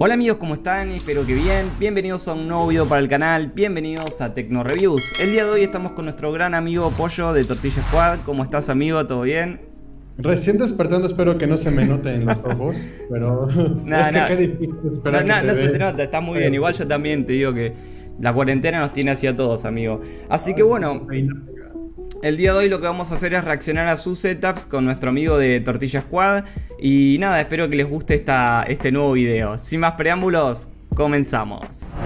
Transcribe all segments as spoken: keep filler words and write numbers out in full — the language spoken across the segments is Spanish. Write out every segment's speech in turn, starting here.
Hola amigos, ¿cómo están? Espero que bien. Bienvenidos a un nuevo video para el canal. Bienvenidos a Tecno Reviews. El día de hoy estamos con nuestro gran amigo Pollo de Tortilla Squad. ¿Cómo estás, amigo? ¿Todo bien? Recién despertando, espero que no se me note en los ojos, pero nah, es que nah. qué difícil esperar. No, no, que no te se ve. te nota, está muy bien. Igual yo también te digo que la cuarentena nos tiene así a todos, amigo. Así que bueno, el día de hoy lo que vamos a hacer es reaccionar a sus setups con nuestro amigo de Tortilla Squad. Y nada, espero que les guste esta, este nuevo video. Sin más preámbulos, comenzamos.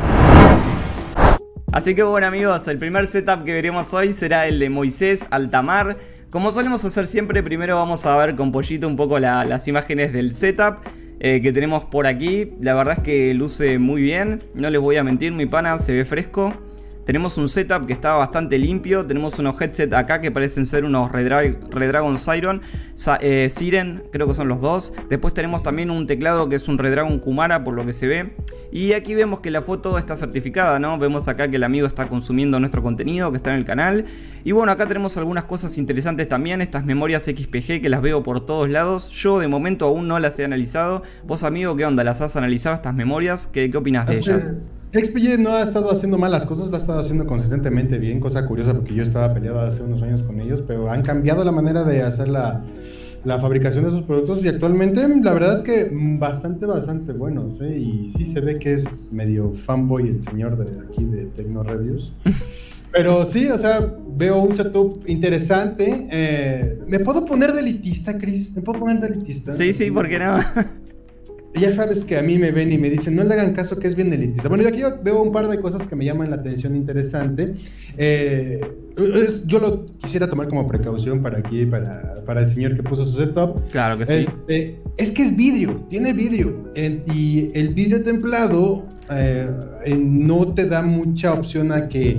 Así que bueno amigos, el primer setup que veremos hoy será el de Moisés Altamar. Como solemos hacer siempre, primero vamos a ver con Pollito un poco la, las imágenes del setup eh, que tenemos por aquí. La verdad es que luce muy bien, no les voy a mentir, mi pana se ve fresco. Tenemos un setup que está bastante limpio. Tenemos unos headsets acá que parecen ser unos Redragon Siren, eh, Siren, creo que son los dos. Después tenemos también un teclado que es un Redragon Kumara, por lo que se ve. Y aquí vemos que la foto está certificada, ¿no? Vemos acá que el amigo está consumiendo nuestro contenido que está en el canal. Y bueno, acá tenemos algunas cosas interesantes también. Estas memorias X P G que las veo por todos lados. Yo de momento aún no las he analizado. Vos, amigo, ¿qué onda? ¿Las has analizado estas memorias? ¿Qué, qué opinas de ellas? X P G no ha estado haciendo malas cosas, lo ha estado haciendo consistentemente bien, cosa curiosa porque yo estaba peleado hace unos años con ellos, pero han cambiado la manera de hacer la, la fabricación de sus productos y actualmente la verdad es que bastante, bastante buenos, ¿eh? Y sí se ve que es medio fanboy el señor de aquí de Tecno Reviews. Pero sí, o sea, veo un setup interesante. Eh, ¿Me puedo poner de elitista, Chris? ¿Me puedo poner de elitista? Sí, sí, ¿por qué no? Ya sabes que a mí me ven y me dicen, no le hagan caso que es bien elitista. Bueno, y aquí yo veo un par de cosas que me llaman la atención interesante. Eh, es, yo lo quisiera tomar como precaución para aquí, para, para el señor que puso su setup. Claro que sí. Este, es que es vidrio, tiene vidrio. En, y el vidrio templado eh, no te da mucha opción a que,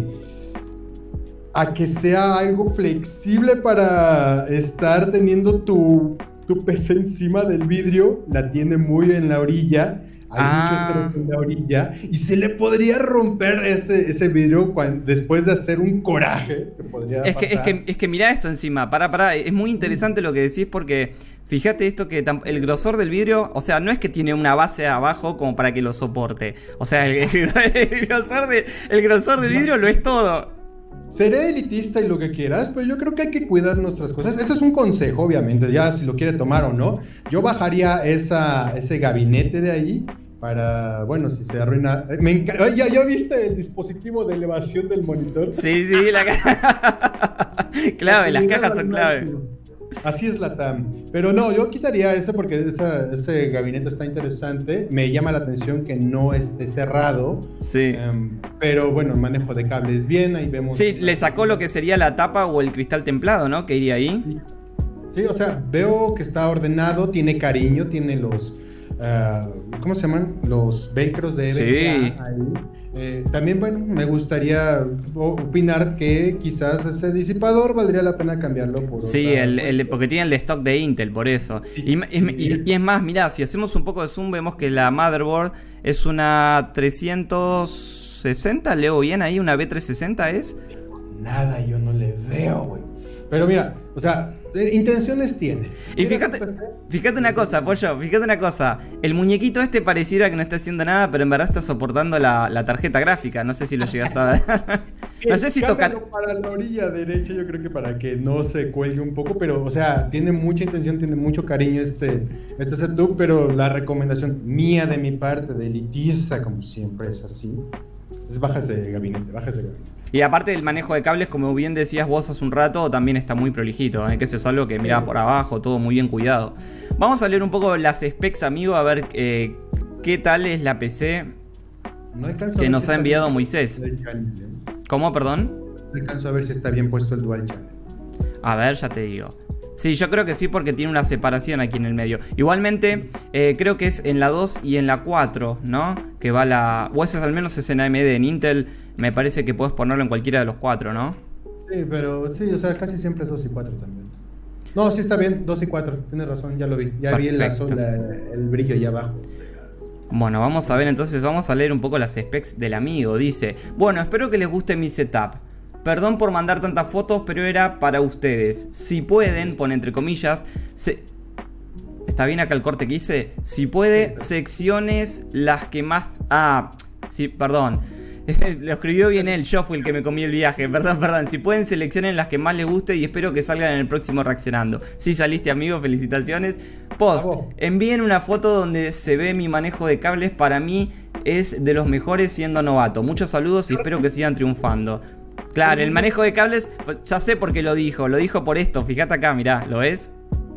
a que sea algo flexible para estar teniendo tu... tu P C encima del vidrio, la tiene muy en la orilla, hay ah. mucho estrés en la orilla, y se le podría romper ese, ese vidrio cuando, después de hacer un coraje que podría es, pasar. que, es, que, es que mirá esto encima, pará, pará, es muy interesante lo que decís porque fíjate esto que el grosor del vidrio, o sea, no es que tiene una base abajo como para que lo soporte, o sea, el, el, grosor, de, el grosor del vidrio lo es todo. Seré elitista y lo que quieras, pero yo creo que hay que cuidar nuestras cosas. Este es un consejo, obviamente, ya si lo quiere tomar o no. Yo bajaría esa, ese gabinete de ahahí para, bueno, si se arruina... Me enc... ¿Ya, ¿Ya viste el dispositivo de elevación del monitor? Sí, sí, la caja... clave, las cajas son clave. Así es la T A M. Pero no, yo quitaría ese porque esa, ese gabinete está interesante. Me llama la atención que no esté cerrado. Sí. Um, pero bueno, el manejo de cables bien, ahí vemos. Sí, le sacó lo que sería la tapa o el cristal templado, ¿no? Que iría ahí. Sí, sí, o sea, veo que está ordenado, tiene cariño, tiene los... Uh, ¿cómo se llaman? Los velcros de E V G A ahí. Eh, también, bueno, me gustaría opinar que quizás ese disipador valdría la pena cambiarlo por sí, otra... el, el, porque tiene el de stock de Intel, por eso. Sí, y, sí. Y, y es más, mirá, si hacemos un poco de zoom, vemos que la motherboard es una trescientos sesenta, leo bien ahí, una B trescientos sesenta es. Nada, yo no le veo, güey. Pero mira, o sea, intenciones tiene. Y fíjate, fíjate una cosa, Pollo, fíjate una cosa. El muñequito este pareciera que no está haciendo nada, pero en verdad está soportando la, la tarjeta gráfica. No sé si lo llegas a ver. No sé si toca... para la orilla derecha, yo creo que para que no se cuelgue un poco, pero, o sea, tiene mucha intención, tiene mucho cariño este, este setup, pero la recomendación mía de mi parte, de elitista, como siempre es así, es bájase de gabinete, bájase de gabinete. Y aparte del manejo de cables, como bien decías vos hace un rato, también está muy prolijito, ¿eh? Que eso es algo que mirá por abajo, todo muy bien cuidado. Vamos a leer un poco las specs, amigo, a ver eh, qué tal es la P C no que nos ha enviado Moisés. ¿Cómo, perdón? No alcanzo a ver si está bien puesto el dual channel. A ver, ya te digo. Sí, yo creo que sí porque tiene una separación aquí en el medio. Igualmente, eh, creo que es en la dos y en la cuatro, ¿no? Que va la... O eso al menos es en A M D, en Intel me parece que puedes ponerlo en cualquiera de los cuatro, ¿no? Sí, pero sí, o sea, casi siempre es dos y cuatro también. No, sí está bien, dos y cuatro, tienes razón, ya lo vi. Ya Perfecto. vi el, la, el brillo allá abajo. Bueno, vamos a ver entonces, vamos a leer un poco las specs del amigo. Dice, bueno, espero que les guste mi setup. Perdón por mandar tantas fotos, pero era para ustedes. Si pueden, pone entre comillas, se... ¿Está bien acá el corte que hice? Si puede, secciones las que más... Ah, sí, perdón. Lo escribió bien él, yo fui el que me comí el viaje. Perdón, perdón. Si pueden, seleccionen las que más les guste y espero que salgan en el próximo reaccionando. Si saliste, amigo, felicitaciones. Post, envíen una foto donde se ve mi manejo de cables. Para mí es de los mejores siendo novato. Muchos saludos y espero que sigan triunfando. Claro, el manejo de cables, ya sé por qué lo dijo. Lo dijo por esto. Fíjate acá, mirá, ¿lo ves?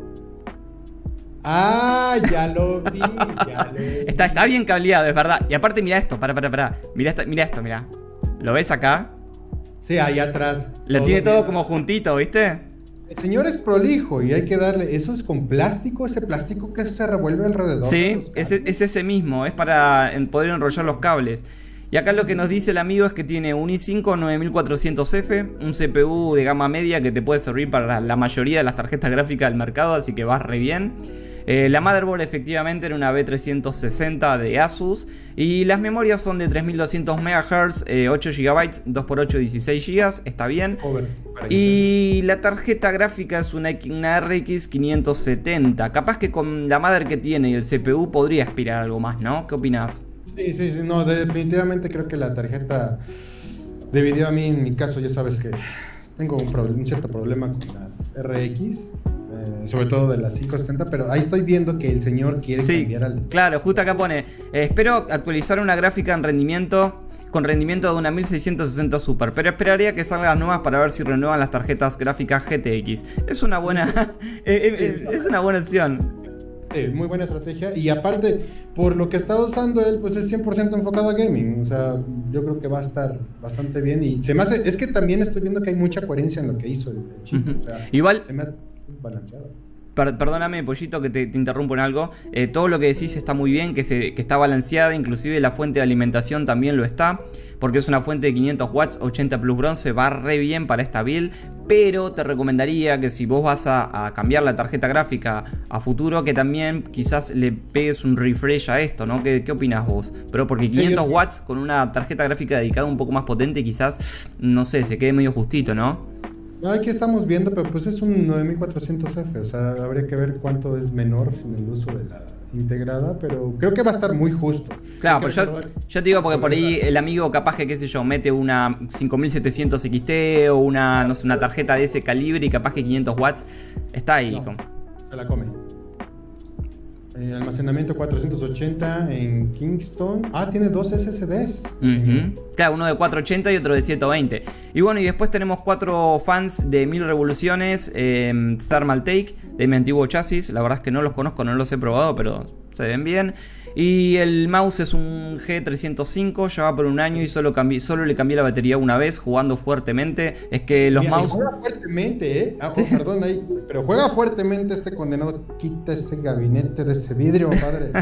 Ah, ya lo vi, ya lo vi. Está, está bien cableado, es verdad. Y aparte, mira esto, para, para, para. Mira esto, mira esto, mira. ¿Lo ves acá? Sí, ahí atrás. Lo tiene todo como juntito, ¿viste? El señor es prolijo y hay que darle. ¿Eso es con plástico? ¿Ese plástico que se revuelve alrededor? Sí, es, es ese mismo. Es para poder enrollar los cables. Y acá lo que nos dice el amigo es que tiene un i cinco nueve mil cuatrocientos F, un C P U de gama media que te puede servir para la mayoría de las tarjetas gráficas del mercado, así que va re bien. Eh, la motherboard efectivamente era una B trescientos sesenta de Asus y las memorias son de tres mil doscientos megahertz, eh, ocho gigabytes, dos por ocho, dieciséis gigas, está bien. Y la tarjeta gráfica es una, una R X quinientos setenta, capaz que con la mother que tiene y el C P U podría aspirar a algo más, ¿no? ¿Qué opinás? Sí, sí, sí, no, definitivamente creo que la tarjeta de video, a mí en mi caso ya sabes que tengo un, un cierto problema con las R X, eh, sobre todo de las quinientos setenta, pero ahí estoy viendo que el señor quiere sí, cambiar al... Claro, justo acá pone, eh, espero actualizar una gráfica en rendimiento con rendimiento de una mil seiscientos sesenta Super, pero esperaría que salgan nuevas para ver si renuevan las tarjetas gráficas G T X. Es una buena, eh, eh, es una buena opción. Sí, muy buena estrategia y aparte, por lo que está usando él, pues es cien por ciento enfocado a gaming, o sea, yo creo que va a estar bastante bien y se me hace, es que también estoy viendo que hay mucha coherencia en lo que hizo el, el chico, uh-huh. O sea, igual se me hace balanceado. Per, perdóname, Pollito, que te, te interrumpo en algo. Eh, todo lo que decís está muy bien, que, se, que está balanceada, inclusive la fuente de alimentación también lo está, porque es una fuente de quinientos watts, ochenta plus bronce, va re bien para esta build, pero te recomendaría que si vos vas a, a cambiar la tarjeta gráfica a futuro, que también quizás le pegues un refresh a esto, ¿no? ¿Qué, qué opinás vos? Pero porque quinientos watts con una tarjeta gráfica dedicada un poco más potente, quizás, no sé, se quede medio justito, ¿no? No, aquí estamos viendo, pero pues es un nueve mil cuatrocientos F, o sea, habría que ver cuánto es menor sin el uso de la integrada, pero creo que va a estar muy justo. Claro, pero yo, yo te digo porque por ahí el amigo capaz que, qué sé yo, mete una cinco mil setecientos X T o una, no sé, una tarjeta de ese calibre y capaz que quinientos watts está ahí. No, con... se la come. Eh, almacenamiento cuatrocientos ochenta en Kingston. Ah, tiene dos S S Ds. Uh-huh. Claro, uno de cuatrocientos ochenta y otro de ciento veinte. Y bueno, y después tenemos cuatro fans de mil revoluciones. Eh, Thermal Take, de mi antiguo chasis. La verdad es que no los conozco, no los he probado, pero se ven bien. Y el mouse es un G trescientos cinco, ya va por un año y solo, cambié, solo le cambié la batería una vez jugando fuertemente. Es que los Mira, mouse... Juega fuertemente, ¿eh? Ah, oh, perdón, ahí, pero juega fuertemente este condenado. Quita ese gabinete de ese vidrio, padre.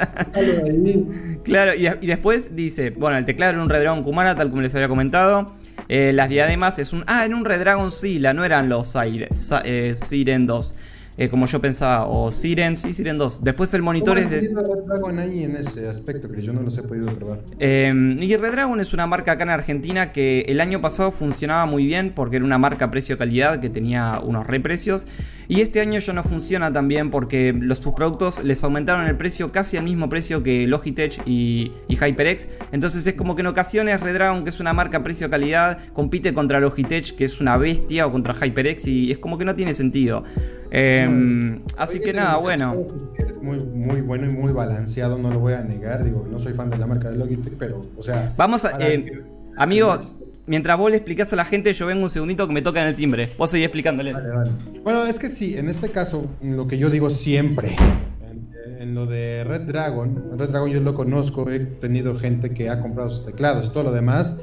Ahí. Claro, y, y después dice, bueno, el teclado era un Redragon Kumara, tal como les había comentado. Eh, las diademas es un... Ah, era un Redragon Sila, no eran los Siren, eh, Siren dos. Eh, como yo pensaba, o Siren, sí, Siren dos. Después el monitor es de... Redragon ahí en ese aspecto, que yo no los he podido probar. Eh, y Redragon es una marca acá en Argentina que el año pasado funcionaba muy bien porque era una marca precio-calidad que tenía unos reprecios. Y este año ya no funciona tan bien porque los, sus productos les aumentaron el precio casi al mismo precio que Logitech y, y HyperX. Entonces es como que en ocasiones Redragon, que es una marca precio-calidad, compite contra Logitech, que es una bestia, o contra HyperX, y es como que no tiene sentido. Eh, no, así que nada, bueno. Es muy, muy bueno y muy balanceado, no lo voy a negar. Digo, no soy fan de la marca de Logitech, pero, o sea... Vamos a... Eh, amigo, mientras vos le explicás a la gente, yo vengo un segundito que me toca en el timbre. Vos seguís explicándole. Vale, vale. Bueno, es que sí, en este caso, lo que yo digo siempre, en, en lo de Red Dragon, Red Dragon yo lo conozco, he tenido gente que ha comprado sus teclados y todo lo demás,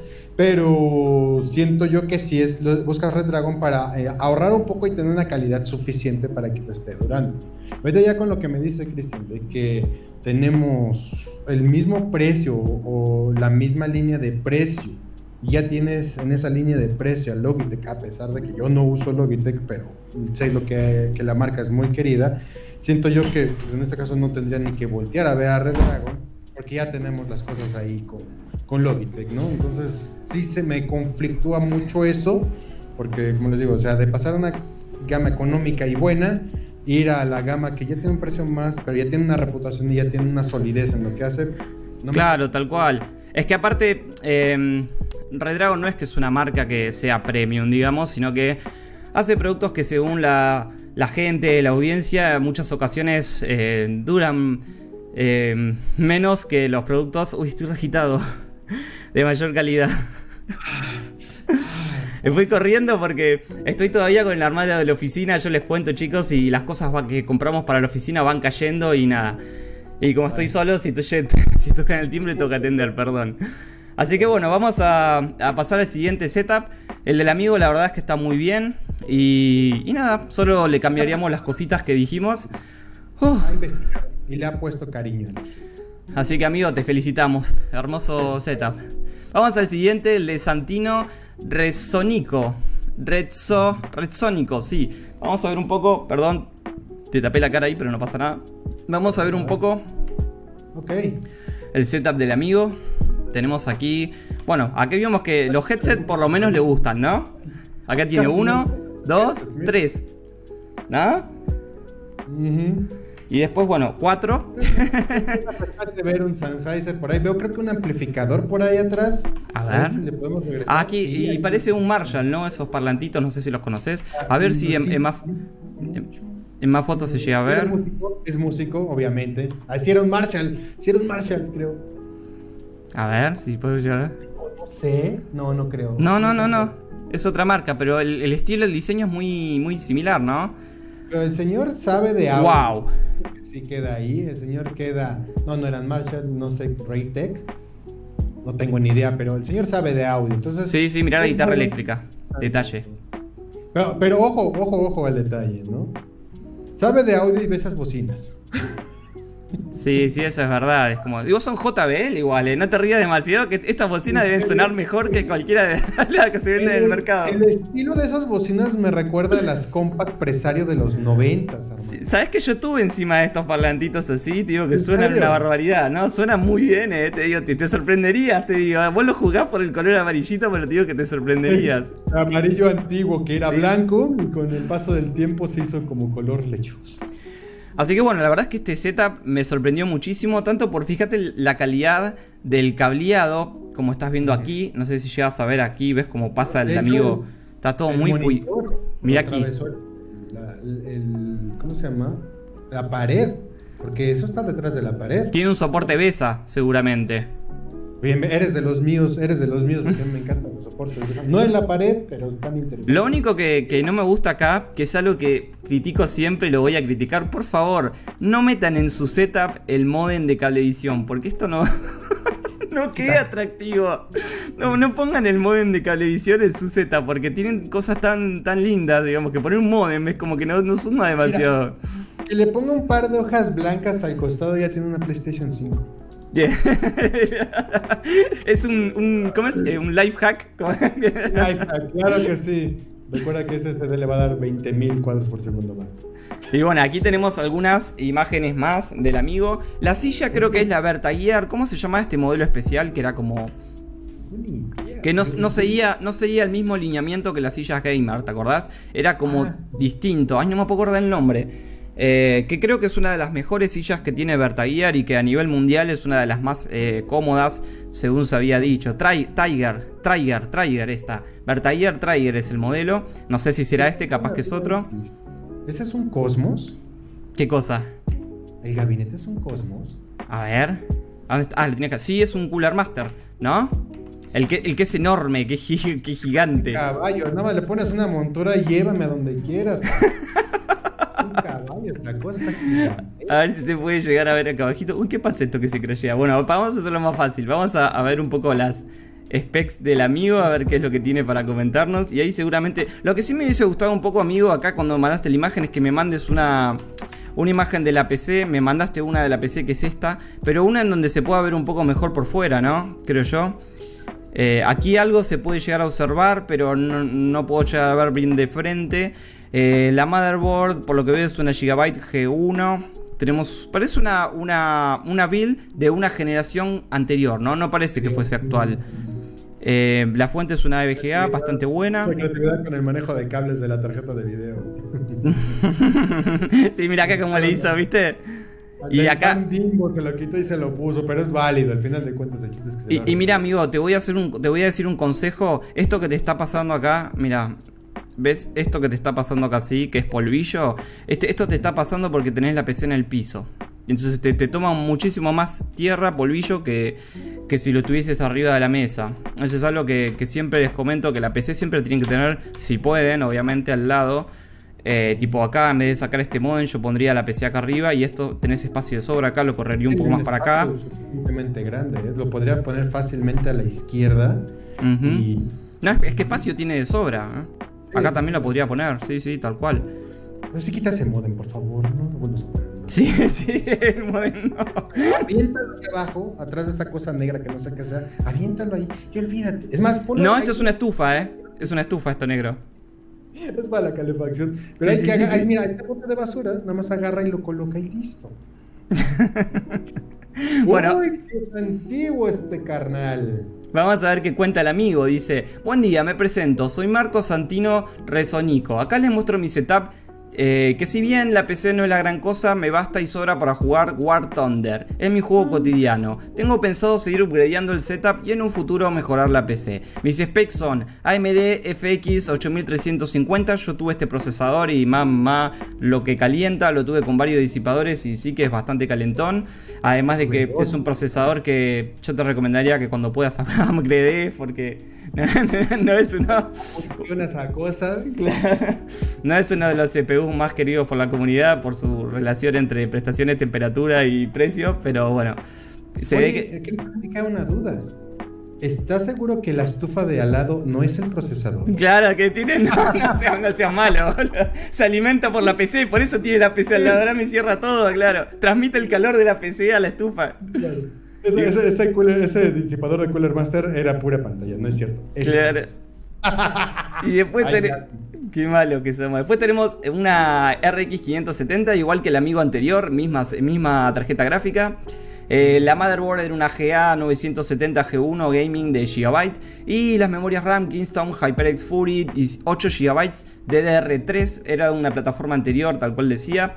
pero siento yo que si es, buscas Red Dragon para eh, ahorrar un poco y tener una calidad suficiente para que te esté durando. Ahorita ya con lo que me dice Cristian, de que tenemos el mismo precio o la misma línea de precio, y ya tienes en esa línea de precio a Logitech, a pesar de que yo no uso Logitech, pero sé lo que, que la marca es muy querida, siento yo que pues, en este caso no tendría ni que voltear a ver a Red Dragon, porque ya tenemos las cosas ahí con, con Logitech, ¿no? Entonces sí se me conflictúa mucho eso, porque como les digo, o sea, de pasar una gama económica y buena, ir a la gama que ya tiene un precio más, pero ya tiene una reputación y ya tiene una solidez en lo que hace. No claro, me... tal cual. Es que aparte, eh, Redragon no es que es una marca que sea premium, digamos, sino que hace productos que según la, la gente, la audiencia, en muchas ocasiones eh, duran eh, menos que los productos, uy, estoy agitado, de mayor calidad. Me fui corriendo porque estoy todavía con el armario de la oficina. Yo les cuento, chicos, y las cosas que compramos para la oficina van cayendo y nada. Y como estoy solo, si, toque, si tocan el timbre, toca atender, perdón. Así que bueno, vamos a, a pasar al siguiente setup. El del amigo, la verdad es que está muy bien. Y, y nada, solo le cambiaríamos las cositas que dijimos. Uh. Ha investigado y le ha puesto cariño. Así que, amigo, te felicitamos. Hermoso setup. Vamos al siguiente, el de Santino Redsonico. Redso, Redsonico, sí. Vamos a ver un poco, perdón, te tapé la cara ahí, pero no pasa nada. Vamos a ver un poco Ok. el setup del amigo. Tenemos aquí, bueno, aquí vemos que los headsets por lo menos le gustan, ¿no? Acá tiene uno, dos, tres, ¿no? Uh-huh. Y después, bueno, cuatro. de ver un Sennheiser por ahí. Veo creo que un amplificador por ahí atrás. A ver. A ver si le podemos regresar. Ah, aquí, y ahí parece un Marshall, ¿no? Esos parlantitos, no sé si los conoces. A ver si en, en más en, en más fotos se llega a ver. Es músico, es músico, obviamente. Ah, si era un Marshall, si era un Marshall, creo. A ver si puedo llegar a ver. No sé, no, no creo. No, no, no, no. Es otra marca, pero el, el estilo, el diseño es muy, muy similar, ¿no? Pero el señor sabe de audio. Wow. Sí queda ahí, el señor queda... No, no eran Marshall, no sé, Raytech. No tengo ni idea, pero el señor sabe de audio. Entonces, sí, sí, mirá la guitarra muy... eléctrica. Detalle. Pero, pero ojo, ojo, ojo al detalle, ¿no? Sabe de audio y ve esas bocinas. Sí, sí, eso es verdad. Es como, digo, son J B L igual, ¿eh? No te rías demasiado, que estas bocinas deben sonar mejor que cualquiera de las que se venden en el mercado. El estilo de esas bocinas me recuerda a las Compact Presario de los noventas. Sí, ¿sabes que yo tuve encima de estos parlantitos así? Te digo que suenan una barbaridad, ¿no? Suenan muy bien, ¿eh? Te digo, te, te sorprenderías, te digo. Vos lo jugás por el color amarillito, pero te digo que te sorprenderías. El amarillo antiguo, que era sí. blanco, y con el paso del tiempo se hizo como color lechoso. Así que bueno, la verdad es que este setup me sorprendió muchísimo, tanto por, fíjate, la calidad del cableado, como estás viendo aquí. No sé si llegas a ver aquí, ves cómo pasa el de amigo. Está todo muy... muy... Mira aquí. La, el, ¿Cómo se llama? La pared, porque eso está detrás de la pared. Tiene un soporte BESA, seguramente. Bien, eres de los míos, eres de los míos, porque me encantan los soportes. No en la pared, pero están interesantes. Lo único que, que no me gusta acá, que es algo que critico siempre y lo voy a criticar, por favor, no metan en su setup el modem de cablevisión, porque esto no, no queda atractivo. No, no pongan el modem de cablevisión en su setup, porque tienen cosas tan, tan lindas, digamos, que poner un modem es como que no, no suma demasiado. Mira, que le ponga un par de hojas blancas al costado, ya tiene una PlayStation cinco. Yeah. Es un, un, ¿cómo es? Un life hack. Life hack, claro que sí. Recuerda que ese C D le va a dar veinte mil cuadros por segundo más. Y bueno, aquí tenemos algunas imágenes más del amigo. La silla creo que es la Vertaguier. ¿Cómo se llama este modelo especial? Que era como... que no, no, seguía, no seguía el mismo lineamiento que las sillas gamer, ¿te acordás? Era como ah. distinto. Ay, no me puedo acordar el nombre. Eh, que creo que es una de las mejores sillas que tiene Vertaguier y que a nivel mundial es una de las más eh, cómodas, según se había dicho. Tri Tiger, Tiger, Tiger esta. Vertaguier Tiger es el modelo. No sé si será este, capaz que es otro. ¿Ese es un Cosmos? ¿Qué cosa? ¿El gabinete es un Cosmos? A ver. ¿Dónde está? Ah, le tenía que... Sí, es un Cooler Master, ¿no? El que, el que es enorme, que, que gigante. Caballo, nada más le pones una montura y llévame a donde quieras. Caballo, la cosa está a ver si se puede llegar a ver acá abajito. Uy, ¿qué pasa esto que se crashea? Bueno, vamos a hacerlo más fácil. Vamos a, a ver un poco las specs del amigo, a ver qué es lo que tiene para comentarnos. Y ahí seguramente... Lo que sí me hubiese gustado un poco, amigo, acá cuando mandaste la imagen, es que me mandes una... Una imagen de la P C. Me mandaste una de la P C que es esta, pero una en donde se pueda ver un poco mejor por fuera, ¿no? Creo yo. Eh, aquí algo se puede llegar a observar, pero no, no puedo llegar a ver bien de frente. Eh, la motherboard, por lo que veo, es una Gigabyte G uno. Tenemos, parece una, una, una build de una generación anterior, ¿no? No parece que fuese actual. Eh, la fuente es una V G A bastante buena. Creatividad con el manejo de cables de la tarjeta de video. Sí, mira acá como le hizo, ¿viste? Y acá Bimbo se lo quitó y se lo puso, pero es válido, al final de cuentas el chiste es que se y, y mira, amigo, te voy a hacer un te voy a decir un consejo. Esto que te está pasando acá, mira, ¿ves esto que te está pasando acá así, que es polvillo? Este, esto te está pasando porque tenés la P C en el piso. Entonces te, te toma muchísimo más tierra, polvillo, que, que si lo tuvieses arriba de la mesa. Eso es algo que, que siempre les comento, que la P C siempre tienen que tener, si pueden, obviamente al lado. Eh, tipo acá, en vez de sacar este modem, yo pondría la P C acá arriba y esto tenés espacio de sobra acá, lo correría un poco más para acá. Es suficientemente grande, ¿eh? Lo podría poner fácilmente a la izquierda. Uh-huh. y... No, es que espacio tiene de sobra, ¿eh? Acá sí, también lo podría poner, sí, sí, tal cual. Pero si quitas el modem, por favor, no lo vuelvas a poner. ¿No? Sí, sí, el modem no. Aviéntalo aquí abajo, atrás de esa cosa negra que no sé qué sea. Aviéntalo ahí y olvídate. Es más, ponlo. No, ahí. Esto es una estufa, ¿eh? Es una estufa esto negro. Es para la calefacción. Pero sí, hay sí, que sí, agarrar, sí. Mira, este bote de basura, nada más agarra y lo coloca y listo. Bueno. Uy, qué antiguo este carnal. Vamos a ver qué cuenta el amigo. Dice: buen día, me presento, soy Marco Santino Rezonico. Acá les muestro mi setup. Eh, que si bien la P C no es la gran cosa, me basta y sobra para jugar War Thunder. Es mi juego cotidiano. Tengo pensado seguir upgradeando el setup y en un futuro mejorar la P C. Mis specs son A M D F X ocho mil trescientos cincuenta. Yo tuve este procesador y mamá lo que calienta. Lo tuve con varios disipadores y sí que es bastante calentón. Además de que es un procesador que yo te recomendaría que cuando puedas upgrade, porque no, no, no es uno. Funciona esa cosa. Claro. No es uno de los C P Us más queridos por la comunidad por su relación entre prestaciones, temperatura y precio, pero bueno. Se Oye, ve que me queda una duda. ¿Estás seguro que la estufa de al lado no es el procesador? Claro, que tiene. No, no sea, no sea malo. Se alimenta por la P C, por eso tiene la P C al lado. Ahora me cierra todo, claro. Transmite el calor de la P C a la estufa. Claro. Ese, ese, ese, cooler, ese disipador de Cooler Master era pura pantalla, no es cierto. Es claro. Y después tenemos. Qué malo que somos. Después tenemos una R X quinientos setenta, igual que el amigo anterior, misma, misma tarjeta gráfica. Eh, la motherboard era una G A novecientos setenta G uno Gaming de Gigabyte. Y las memorias RAM Kingston HyperX Fury ocho gigabytes D D R tres. Era una plataforma anterior, tal cual decía.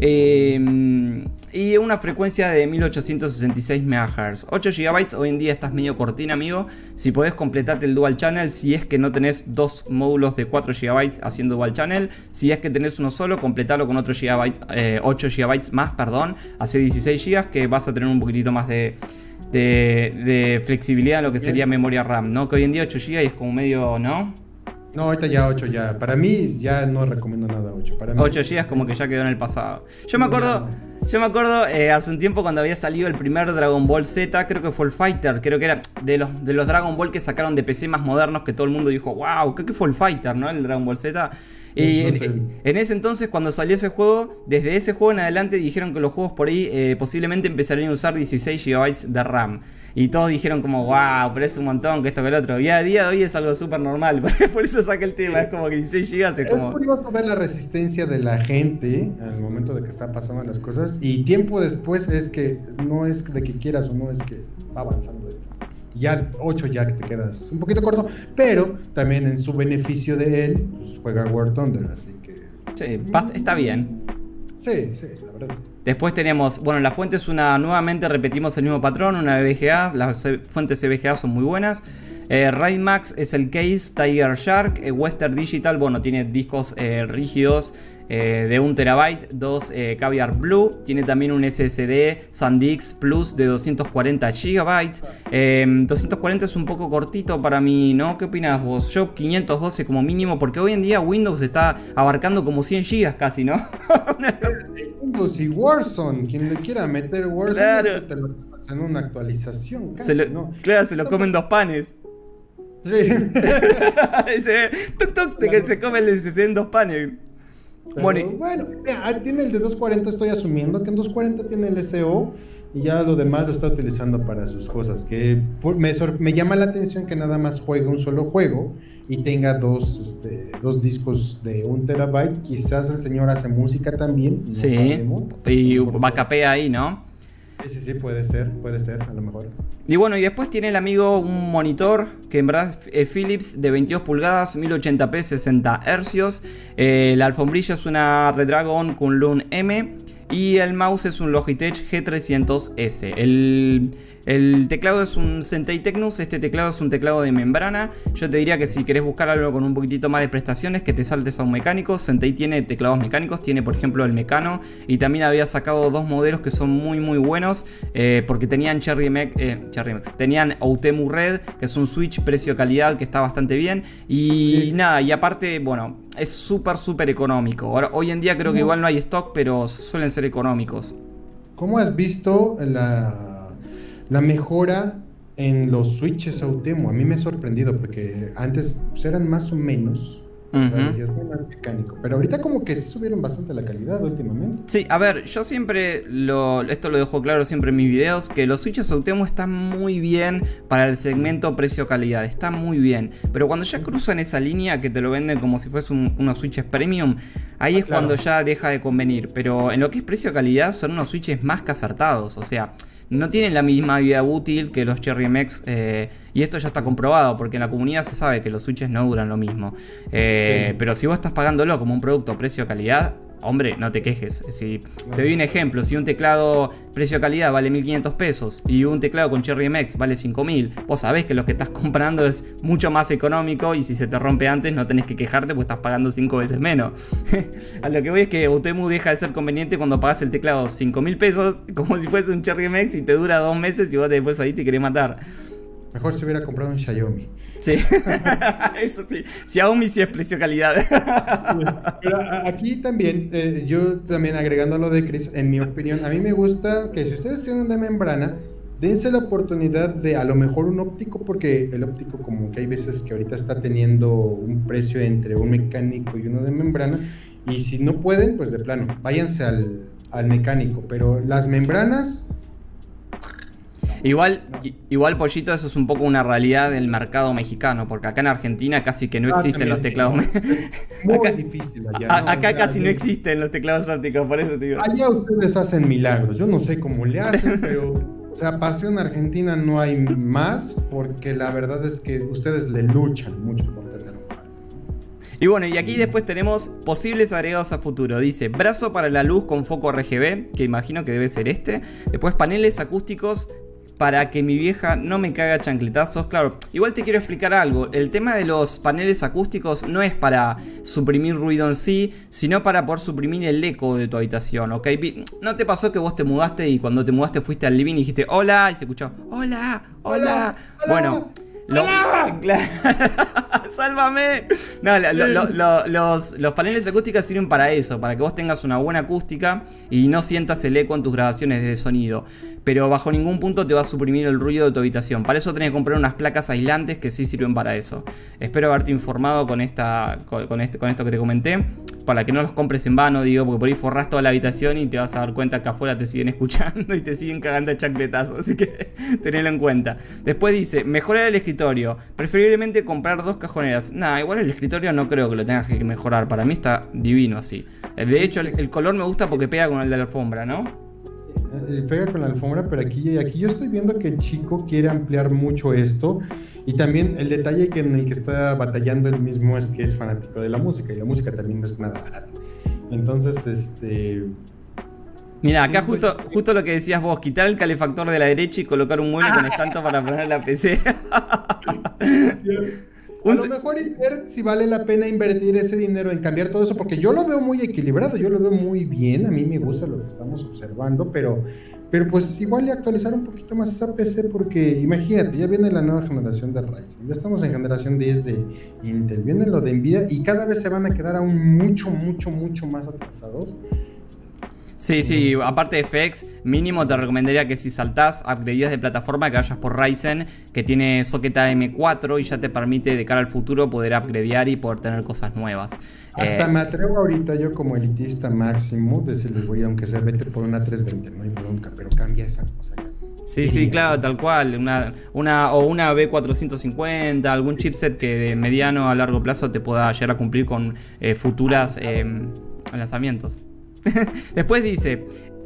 Eh, y una frecuencia de mil ochocientos sesenta y seis megahertz. ocho gigabytes, hoy en día estás medio cortina, amigo. Si podés completarte el dual channel, si es que no tenés dos módulos de cuatro gigabytes haciendo dual channel. Si es que tenés uno solo, completalo con otro gigabyte, eh, ocho gigabytes más, perdón. Hace dieciséis gigas, que vas a tener un poquitito más de, de, de flexibilidad en lo que sería memoria RAM, ¿no? Que hoy en día ocho gigas es como medio, ¿no? No, ahorita ya ocho ya. Para mí ya no recomiendo nada ocho. Para mí ocho gigas como que ya quedó en el pasado. Yo me acuerdo, yo me acuerdo eh, hace un tiempo cuando había salido el primer Dragon Ball Z, creo que fue el Fighter, creo que era de los, de los Dragon Ball que sacaron de P C más modernos, que todo el mundo dijo, wow, creo que fue el Fighter, ¿no? El Dragon Ball Z. Y en, en, en ese entonces, cuando salió ese juego, desde ese juego en adelante dijeron que los juegos por ahí eh, posiblemente empezarían a usar dieciséis gigabytes de RAM. Y todos dijeron como, wow, pero es un montón que esto que el otro. Y a día de hoy es algo súper normal. Por eso saqué el tema, es como que dieciséis gigas es como... Es curioso ver la resistencia de la gente al momento de que están pasando las cosas. Y tiempo después es que no es de que quieras o no, es que va avanzando esto. Ya ocho ya que te quedas un poquito corto, pero también en su beneficio de él, pues juega War Thunder, así que... Sí, está bien. Sí, sí, la verdad es que... Después tenemos, bueno, la fuente es una, nuevamente repetimos el mismo patrón, una V G A, las fuentes V G A son muy buenas. Eh, RAID Max es el case, Tiger Shark, eh, Western Digital, bueno, tiene discos eh, rígidos eh, de un terabyte, dos eh, Caviar Blue, tiene también un S S D SanDisk Plus de doscientos cuarenta gigabytes. Eh, doscientos cuarenta es un poco cortito para mí, ¿no? ¿Qué opinas vos? Yo quinientos doce como mínimo, porque hoy en día Windows está abarcando como cien gigas casi, ¿no? Una cosa... Windows y Warzone, quien le quiera meter Warzone, claro. te lo pasan una actualización casi, se lo, ¿no? Claro, se lo comen dos panes. Sí. se, tuk, tuk, claro. Se come el S S D en dos panes. Pero, bueno, bueno mira, tiene el de doscientos cuarenta, estoy asumiendo que en doscientos cuarenta tiene el S O y ya lo demás lo está utilizando para sus cosas. Que por, me, me llama la atención que nada más juegue un solo juego y tenga dos, este, dos discos de un terabyte. Quizás el señor hace música también. No sí, sabemos. Y bacapea ahí, ¿no? Sí, sí, sí, puede ser, puede ser, a lo mejor. Y bueno, y después tiene el amigo un monitor que en verdad es Philips de veintidós pulgadas, mil ochenta p, sesenta hercios. Eh, la alfombrilla es una Redragon Kunlun M. Y el mouse es un Logitech G trescientos S. El, el teclado es un Sentei Tecnus. Este teclado es un teclado de membrana. Yo te diría que si querés buscar algo con un poquitito más de prestaciones, que te saltes a un mecánico. Sentei tiene teclados mecánicos. Tiene por ejemplo el Mecano. Y también había sacado dos modelos que son muy muy buenos. Eh, porque tenían Cherry M X, eh, Cherry M X. Tenían Outemu Red, que es un switch precio-calidad que está bastante bien. Y sí. nada, y aparte, bueno, es súper súper económico. Ahora, hoy en día creo que igual no hay stock, pero suelen ser económicos. ¿Cómo has visto la, la mejora en los switches Outemu? A mí me ha sorprendido porque antes pues, eran más o menos. Uh-huh. O sea, decías, muy mal mecánico. Pero ahorita como que sí subieron bastante la calidad últimamente. Sí, a ver, yo siempre lo, esto lo dejo claro siempre en mis videos, que los switches Outemu están muy bien para el segmento precio-calidad, están muy bien. Pero cuando ya cruzan esa línea que te lo venden como si fuese un, unos switches premium, ahí ah, es claro. cuando ya deja de convenir. Pero en lo que es precio-calidad son unos switches más que acertados, o sea, no tienen la misma vida útil que los Cherry M X, eh, y esto ya está comprobado porque en la comunidad se sabe que los switches no duran lo mismo. Eh, sí. Pero si vos estás pagándolo como un producto precio-calidad, hombre, no te quejes. Si, te doy un ejemplo, si un teclado precio-calidad vale mil quinientos pesos y un teclado con Cherry M X vale cinco mil, vos sabés que lo que estás comprando es mucho más económico y si se te rompe antes no tenés que quejarte porque estás pagando cinco veces menos. A lo que voy es que Outemu deja de ser conveniente cuando pagás el teclado cinco mil pesos como si fuese un Cherry M X y te dura dos meses y vos después ahí te querés matar. Mejor se hubiera comprado un Xiaomi. Sí, eso sí. Xiaomi sí es precio-calidad. Pero aquí también, eh, yo también agregando a lo de Chris, en mi opinión, a mí me gusta que si ustedes tienen de membrana, dense la oportunidad de a lo mejor un óptico, porque el óptico como que hay veces que ahorita está teniendo un precio entre un mecánico y uno de membrana, y si no pueden, pues de plano, váyanse al, al mecánico, pero las membranas... Igual, no. igual, Pollito, eso es un poco una realidad del mercado mexicano, porque acá en Argentina casi que no ah, existen los teclados. No. Muy acá, difícil allá. A, ¿no? Acá o sea, casi no existen los teclados ópticos, por eso te digo. Allá ustedes hacen milagros, yo no sé cómo le hacen, pero, o sea, pasión argentina no hay más, porque la verdad es que ustedes le luchan mucho por tener un par. Y bueno, y aquí después tenemos posibles agregados a futuro. Dice, brazo para la luz con foco R G B, que imagino que debe ser este. Después paneles acústicos para que mi vieja no me caga chancletazos. Claro, igual te quiero explicar algo. El tema de los paneles acústicos no es para suprimir ruido en sí, sino para poder suprimir el eco de tu habitación, ¿ok? ¿No te pasó que vos te mudaste y cuando te mudaste fuiste al living y dijiste hola? Y se escuchó hola, hola, hola. Bueno, lo, ¡sálvame! No, lo, lo, lo, los, los paneles acústicos sirven para eso, para que vos tengas una buena acústica y no sientas el eco en tus grabaciones de sonido. Pero bajo ningún punto te va a suprimir el ruido de tu habitación. Para eso tenés que comprar unas placas aislantes que sí sirven para eso. Espero haberte informado con, esta, con, con, este, con esto que te comenté. Para que no los compres en vano, digo, porque por ahí forrás toda la habitación y te vas a dar cuenta que afuera te siguen escuchando y te siguen cagando a chancletazos. Así que tenelo en cuenta. Después dice, mejorar el escritorio. Preferiblemente comprar dos cajoneras. Nah, igual el escritorio no creo que lo tengas que mejorar. Para mí está divino así. De hecho, el, el color me gusta porque pega con el de la alfombra, ¿no? Pega con la alfombra, pero aquí, aquí yo estoy viendo que el chico quiere ampliar mucho esto. Y también el detalle que en el que está batallando él mismo es que es fanático de la música, y la música también no es nada barata. Entonces, este... Mira, acá justo, justo lo que decías vos, quitar el calefactor de la derecha y colocar un mueble con estanto para poner la P C. A lo mejor ver si vale la pena invertir ese dinero en cambiar todo eso, porque yo lo veo muy equilibrado, yo lo veo muy bien, a mí me gusta lo que estamos observando, pero, pero pues igual y actualizar un poquito más esa P C, porque imagínate, ya viene la nueva generación de Ryzen, ya estamos en generación diez de Intel, viene lo de Nvidia y cada vez se van a quedar aún mucho, mucho, mucho más atrasados. Sí, sí, aparte de F X, mínimo te recomendaría que si saltás upgradeas de plataforma que vayas por Ryzen, que tiene socket A M cuatro y ya te permite de cara al futuro poder upgradear y poder tener cosas nuevas. Hasta eh, me atrevo ahorita yo como elitista máximo, decirles voy aunque sea vete por una trescientos veinte, no hay bronca, pero cambia esa cosa ya. Sí, sí, claro, tal cual, una, una, o una B cuatrocientos cincuenta, algún chipset que de mediano a largo plazo te pueda llegar a cumplir con eh, futuras eh, lanzamientos. Después dice,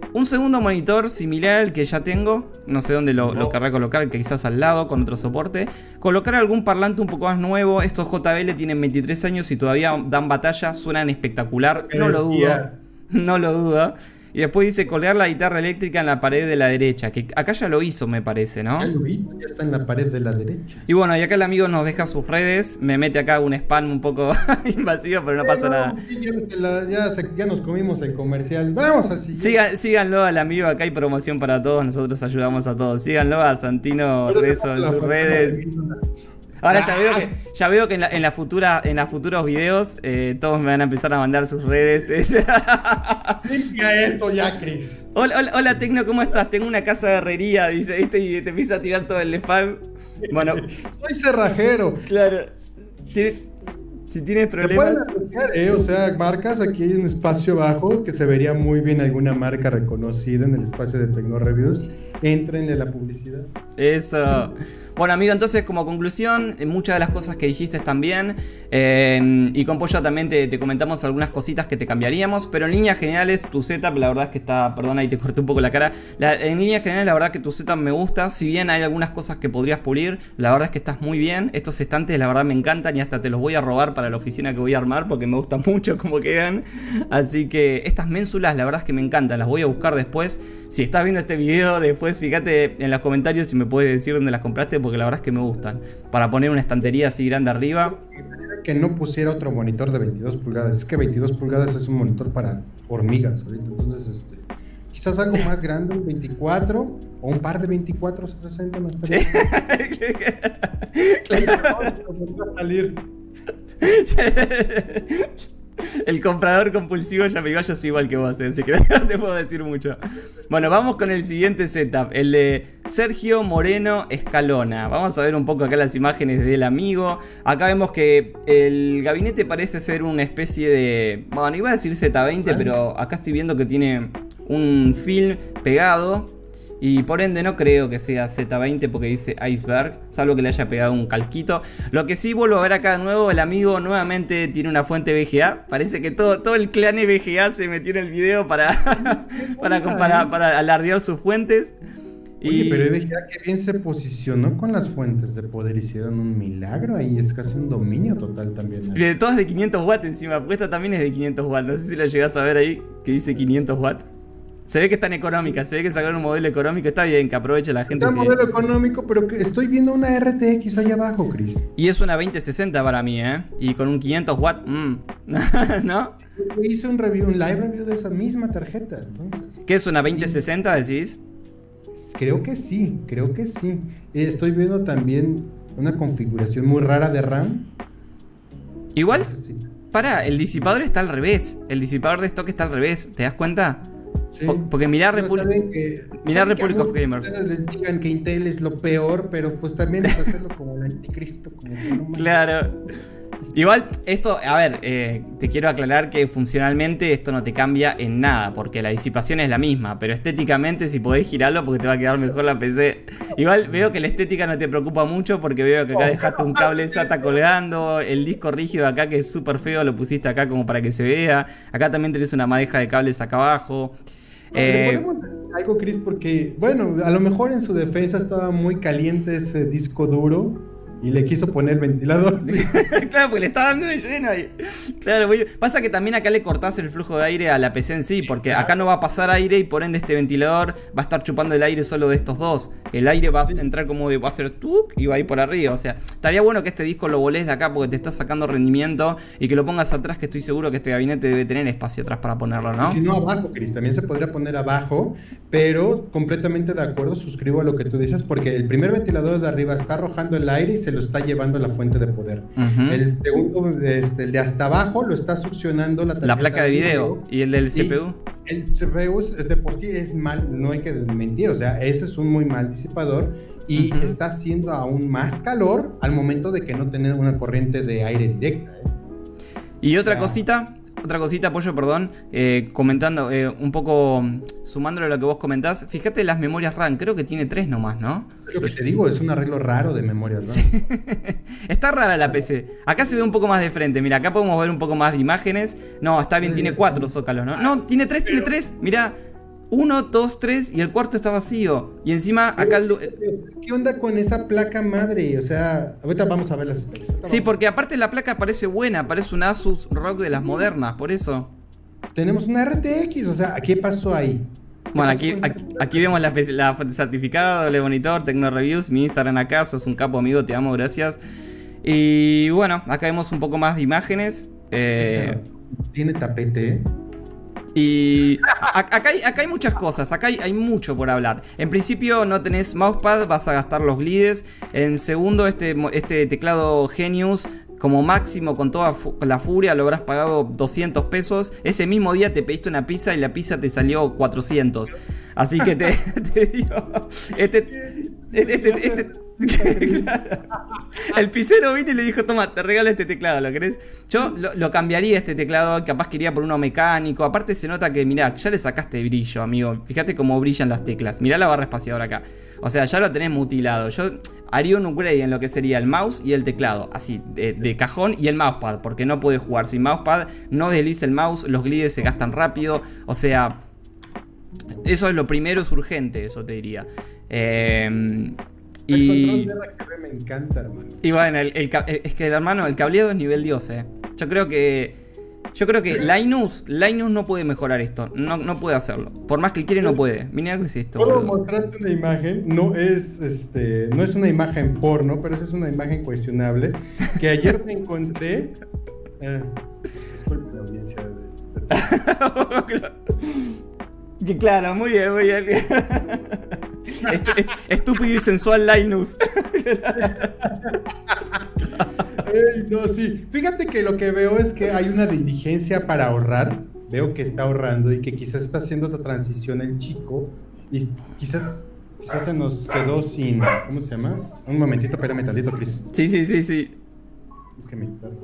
un segundo monitor similar al que ya tengo. No sé dónde lo, lo querrá colocar, quizás al lado con otro soporte. Colocar algún parlante un poco más nuevo. Estos J B L tienen veintitrés años y todavía dan batalla, suenan espectacular. No lo dudo. No lo dudo. Y después dice colgar la guitarra eléctrica en la pared de la derecha. Que acá ya lo hizo, me parece, ¿no? Ya lo hizo, ya está en la pared de la derecha. Y bueno, y acá el amigo nos deja sus redes. Me mete acá un spam un poco invasivo, pero no pasa nada. Sí, ya, ya, ya nos comimos el comercial. Vamos así. Sigan, síganlo al amigo, acá hay promoción para todos. Nosotros ayudamos a todos. Síganlo a Santino Rezo en sus redes. Ahora ya veo que, ya veo que en, la, en, la futura, en los futuros videos eh, todos me van a empezar a mandar sus redes. Limpia eso ya, Chris. Hola, hola, hola, Tecno, ¿cómo estás? Tengo una casa de herrería, dice, ¿viste? Y te empieza a tirar todo el spam. Bueno. Soy cerrajero. Claro. ¿Tiene, si tienes problemas. Se pueden anunciar, ¿eh? O sea, marcas, aquí hay un espacio abajo que se vería muy bien alguna marca reconocida en el espacio de Tecno Reviews. Entrenle la publicidad. Eso. Bueno, amigo, entonces como conclusión, muchas de las cosas que dijiste están bien. Eh, y con Pollo también te, te comentamos algunas cositas que te cambiaríamos. Pero en líneas generales, tu setup, la verdad es que está. Perdona, ahí te corté un poco la cara. La, en líneas generales, la verdad que tu setup me gusta. Si bien hay algunas cosas que podrías pulir, la verdad es que estás muy bien. Estos estantes, la verdad, me encantan. Y hasta te los voy a robar para la oficina que voy a armar, porque me gusta mucho cómo quedan. Así que estas ménsulas, la verdad es que me encantan. Las voy a buscar después. Si estás viendo este video, después fíjate en los comentarios si me puedes decir dónde las compraste, porque la verdad es que me gustan. Para poner una estantería así grande arriba. Que no pusiera otro monitor de veintidós pulgadas. Es que veintidós pulgadas es un monitor para hormigas ahorita. Entonces, este, quizás algo más grande, un veinticuatro o un par de veinticuatro sesenta no está bien. Claro. Va a salir. El comprador compulsivo ya me iba, yo soy igual que vos, ¿eh? Así que no te puedo decir mucho. Bueno, vamos con el siguiente setup, el de Sergio Moreno Escalona. Vamos a ver un poco acá las imágenes del amigo. Acá vemos que el gabinete parece ser una especie de... Bueno, iba a decir Z veinte, pero acá estoy viendo que tiene un film pegado. Y por ende no creo que sea Z veinte porque dice Iceberg, salvo que le haya pegado un calquito. Lo que sí vuelvo a ver acá de nuevo, el amigo nuevamente tiene una fuente V G A. Parece que todo, todo el clan V G A se metió en el video para, para, para, para alardear sus fuentes. Oye, y... pero V G A que bien se posicionó con las fuentes de poder, hicieron un milagro ahí, es casi un dominio total también. ¿Eh? Todas de quinientos watts encima, porque esta también es de quinientos watts, no sé si lo llegás a ver ahí, que dice quinientos watts. Se ve que están económicas, se ve que sacaron un modelo económico, está bien, que aproveche la gente. Está un modelo económico, pero que estoy viendo una R T X ahí abajo, Chris. Y es una veinte sesenta para mí, ¿eh? Y con un quinientos watts, mmm. ¿No? Yo hice un review, un live review de esa misma tarjeta, entonces. ¿Qué es una veinte sesenta, decís? Creo que sí, creo que sí. Estoy viendo también una configuración muy rara de RAM. Igual, sí. Para, el disipador está al revés. El disipador de stock está al revés, ¿te das cuenta? Sí. Porque mirá, no, Repul que, mirá Republic of Gamers. Les digan que Intel es lo peor, pero pues también es hacerlo como el anticristo. Como no claro. Igual, esto, a ver, eh, te quiero aclarar que funcionalmente esto no te cambia en nada, porque la disipación es la misma, pero estéticamente si podés girarlo porque te va a quedar mejor la P C. Igual veo que la estética no te preocupa mucho porque veo que acá dejaste un cable SATA colgando, el disco rígido acá que es súper feo lo pusiste acá como para que se vea, acá también tenés una madeja de cables acá abajo. Eh, ¿Podemos decir algo, Chris? Porque, bueno, a lo mejor en su defensa estaba muy caliente ese disco duro y le quiso poner ventilador. Claro, porque le está dando de lleno ahí. Claro, güey. Pasa que también acá le cortás el flujo de aire a la P C en sí, porque acá no va a pasar aire y por ende este ventilador va a estar chupando el aire solo de estos dos. El aire va a entrar como de, va a hacer tuk y va a ir por arriba. O sea, estaría bueno que este disco lo volés de acá porque te está sacando rendimiento y que lo pongas atrás, que estoy seguro que este gabinete debe tener espacio atrás para ponerlo, ¿no? Si no, abajo, Chris, también se podría poner abajo, pero completamente de acuerdo, suscribo a lo que tú dices, porque el primer ventilador de arriba está arrojando el aire y se lo está llevando la fuente de poder. Uh-huh. El segundo, este, el de hasta abajo, lo está succionando la, la placa de video, video y el del C P U. El C P U es de por sí es mal, no hay que mentir, o sea, ese es un muy mal disipador y uh-huh. está haciendo aún más calor al momento de que no tener una corriente de aire directa. ¿eh? Y otra o sea, cosita, otra cosita, Pollo, perdón, eh, comentando, eh, un poco sumándole a lo que vos comentás, fíjate las memorias RAM, creo que tiene tres nomás, ¿no? Lo que te digo, es un arreglo raro de memoria RAM. Sí. Está rara la P C. Acá se ve un poco más de frente, mira, acá podemos ver un poco más de imágenes. No, está bien, tiene cuatro zócalos, ¿no? No, tiene tres, tiene tres, mira. Uno, dos, tres y el cuarto está vacío. Y encima acá... El... ¿Qué onda con esa placa madre? O sea, ahorita vamos a ver las specs. Sí, porque aparte la placa parece buena, parece un Asus R O G de las modernas, por eso. Tenemos una R T X, o sea, ¿qué pasó ahí? Bueno, aquí, aquí, aquí vemos la, la certificada, doble monitor, Tecno Reviews, mi Instagram acá, sos un capo amigo, te amo, gracias. Y bueno, acá vemos un poco más de imágenes. Eh, o sea, tiene tapete. Y a, acá, hay, acá hay muchas cosas, acá hay, hay mucho por hablar. En principio no tenés mousepad, vas a gastar los glides. En segundo, este, este teclado Genius, como máximo con toda fu la furia, lo habrás pagado doscientos pesos. Ese mismo día te pediste una pizza y la pizza te salió cuatrocientos. Así que te, te digo, este... este, este, este claro. El pizzero vino y le dijo, toma, te regalo este teclado, ¿lo querés? Yo lo, lo cambiaría este teclado, capaz quería por uno mecánico. Aparte se nota que, mirá, ya le sacaste brillo, amigo. Fíjate cómo brillan las teclas. Mirá la barra espaciadora acá. O sea, ya lo tenés mutilado. Yo haría un upgrade en lo que sería el mouse y el teclado, así, de, de cajón, y el mousepad, porque no puede jugar sin mousepad. No desliza el mouse, los glides se gastan rápido. O sea, eso es lo primero, es urgente, eso te diría. Eh... Y... El control de R G B me encanta, hermano. Y bueno, el, el, es que, hermano, el cableado es nivel Dios, eh. Yo creo que... Yo creo que Linus, Linus no puede mejorar esto. No, no puede hacerlo. Por más que él quiere, no puede. Mira qué es esto, Puedo boludo. mostrarte una imagen. No es, este, no es una imagen porno, pero es una imagen cuestionable. Que ayer me encontré... Eh, disculpe la audiencia de... de... Que claro, muy bien, muy bien. Est est estúpido y sensual Linus. Ey, no, sí. Fíjate que lo que veo es que hay una diligencia para ahorrar. Veo que está ahorrando y que quizás está haciendo otra transición el chico. Y quizás, quizás se nos quedó sin... ¿Cómo se llama? Un momentito, espérame tantito, Chris. Sí, sí, sí, sí. Es que mis perros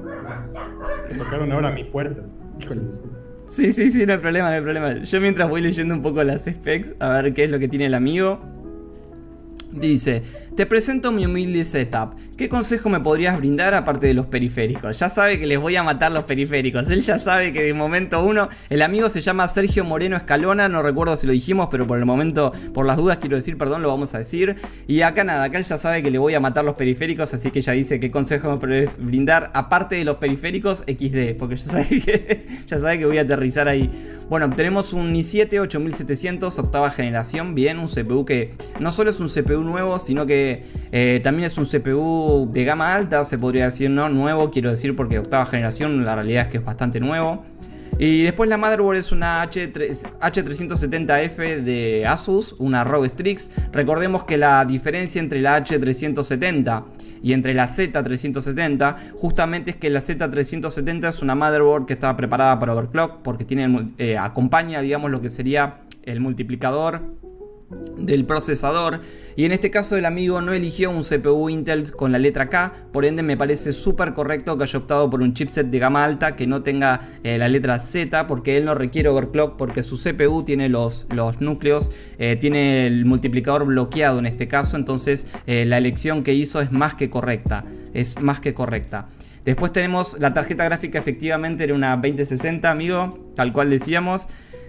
se tocaron ahora a mi puerta. Híjole, disculpa. Sí, sí, sí, no hay problema, no hay problema. Yo mientras voy leyendo un poco las specs, a ver qué es lo que tiene el amigo. Dice, te presento mi humilde setup. ¿Qué consejo me podrías brindar aparte de los periféricos? Ya sabe que les voy a matar los periféricos. Él ya sabe que de momento uno... El amigo se llama Sergio Moreno Escalona. No recuerdo si lo dijimos, pero por el momento, por las dudas quiero decir, perdón, lo vamos a decir. Y acá nada, acá él ya sabe que le voy a matar los periféricos. Así que ya dice qué consejo me podrías brindar aparte de los periféricos equis de. Porque ya sabe que, ya sabe que voy a aterrizar ahí. Bueno, tenemos un i siete ocho mil setecientos, octava generación. Bien, un C P U que no solo es un C P U nuevo, sino que eh, también es un C P U de gama alta, se podría decir, no nuevo, quiero decir, porque octava generación, la realidad es que es bastante nuevo. Y después la motherboard es una H trescientos setenta F de Asus, una R O G Strix. Recordemos que la diferencia entre la H trescientos setenta y entre la Z trescientos setenta justamente es que la Z trescientos setenta es una motherboard que está preparada para overclock, porque tiene, eh, acompaña, digamos, lo que sería el multiplicador del procesador. Y en este caso el amigo no eligió un C P U Intel con la letra K, por ende me parece súper correcto que haya optado por un chipset de gama alta que no tenga eh, la letra Z, porque él no requiere overclock, porque su C P U tiene los, los núcleos, eh, tiene el multiplicador bloqueado en este caso. Entonces eh, la elección que hizo es más que correcta, es más que correcta. Después tenemos la tarjeta gráfica, efectivamente era una veinte sesenta, amigo, tal cual decíamos.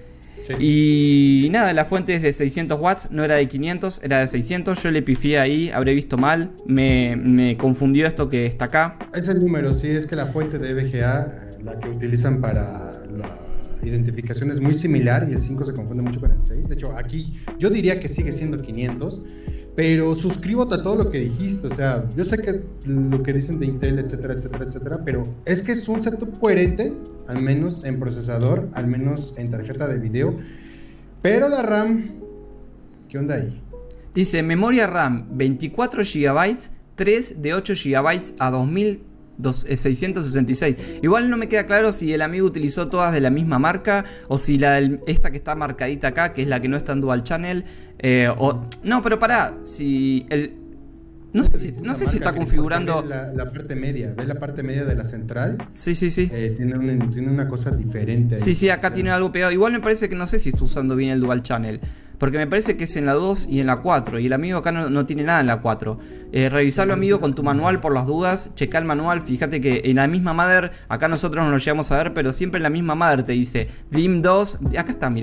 Sí. Y nada, la fuente es de seiscientos watts, no era de quinientos, era de seiscientos. Yo le pifié ahí, habré visto mal, me, me confundió esto que está acá. Es el número, sí, es que la fuente de V G A, la que utilizan para la identificación, es muy similar y el cinco se confunde mucho con el seis. De hecho, aquí yo diría que sigue siendo quinientos, pero suscríbete a todo lo que dijiste. O sea, yo sé que lo que dicen de Intel, etcétera, etcétera, etcétera, pero es que es un setup coherente, al menos en procesador, al menos en tarjeta de video. Pero la RAM, ¿qué onda ahí? Dice, memoria RAM veinticuatro gigabytes, tres de ocho gigabytes a dos mil seiscientos sesenta y seis. Igual no me queda claro si el amigo utilizó todas de la misma marca o si la del, esta que está marcadita acá, que es la que no está en dual channel, eh, o, no, pero pará, si el... No sé si, no sé si está configurando... La, la parte media, ve la parte media de la central. Sí, sí, sí. Eh, tiene, un, tiene una cosa diferente ahí. Sí, sí, acá tiene algo pegado. Igual me parece que no sé si está usando bien el dual channel, porque me parece que es en la dos y en la cuatro. Y el amigo acá no, no tiene nada en la cuatro. Eh, revisalo, amigo, con tu manual por las dudas. Checa el manual. Fíjate que en la misma mother, acá nosotros no lo llegamos a ver, pero siempre en la misma mother te dice D I M dos. Acá está, mirá.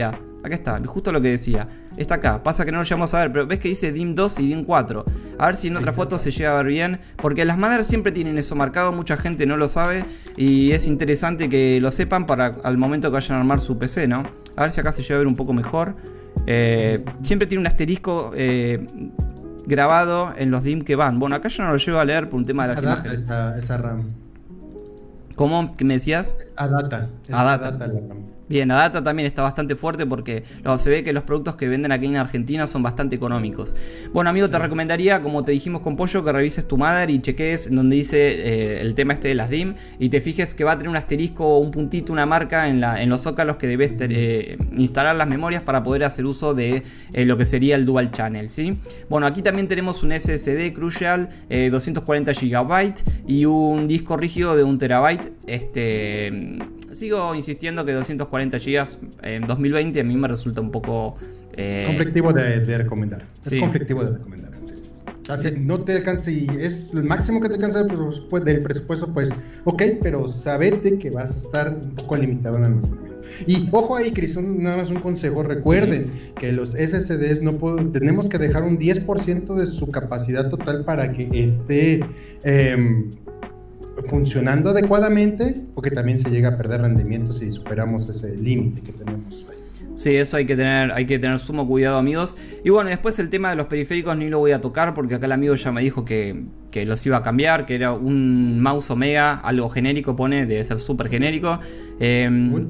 Acá está, justo lo que decía. Está acá, pasa que no lo llegamos a ver, pero ves que dice D I M dos y D I M cuatro. A ver si en otra foto se llega a ver bien, porque las Mother siempre tienen eso marcado, mucha gente no lo sabe y es interesante que lo sepan para al momento que vayan a armar su P C, ¿no? A ver si acá se llega a ver un poco mejor. Eh, siempre tiene un asterisco eh, grabado en los D I M que van. Bueno, acá yo no lo llevo a leer por un tema de las Adata imágenes. Esa, esa RAM. ¿Cómo? ¿Qué me decías? Adata. Adata. Adata la RAM. Bien, Adata también está bastante fuerte porque no, se ve que los productos que venden aquí en Argentina son bastante económicos. Bueno, amigo, te recomendaría, como te dijimos con Pollo, que revises tu Mother y cheques donde dice eh, el tema este de las D I M y te fijes que va a tener un asterisco o un puntito, una marca en, la, en los zócalos que debes eh, instalar las memorias para poder hacer uso de eh, lo que sería el Dual Channel, ¿sí? Bueno, aquí también tenemos un S S D Crucial eh, doscientos cuarenta gigabytes y un disco rígido de un terabyte. Este... Sigo insistiendo que doscientos cuarenta gigas en dos mil veinte a mí me resulta un poco... Eh... conflictivo de, de recomendar. Sí. Es conflictivo de recomendar. Sí. Así, sí. No te alcanza, si es el máximo que te alcanza del presupuesto, pues ok, pero sabete que vas a estar un poco limitado en el almacenamiento. Y ojo ahí, Chris, un, nada más un consejo. Recuerden sí. que los S S Ds no puedo, tenemos que dejar un diez por ciento de su capacidad total para que esté... Eh, funcionando adecuadamente, porque también se llega a perder rendimiento si superamos ese límite que tenemos ahí. Sí, eso hay que tener, hay que tener sumo cuidado, amigos. Y bueno, después el tema de los periféricos ni lo voy a tocar porque acá el amigo ya me dijo que, que los iba a cambiar, que era un mouse Omega, algo genérico pone, debe ser súper genérico. Eh,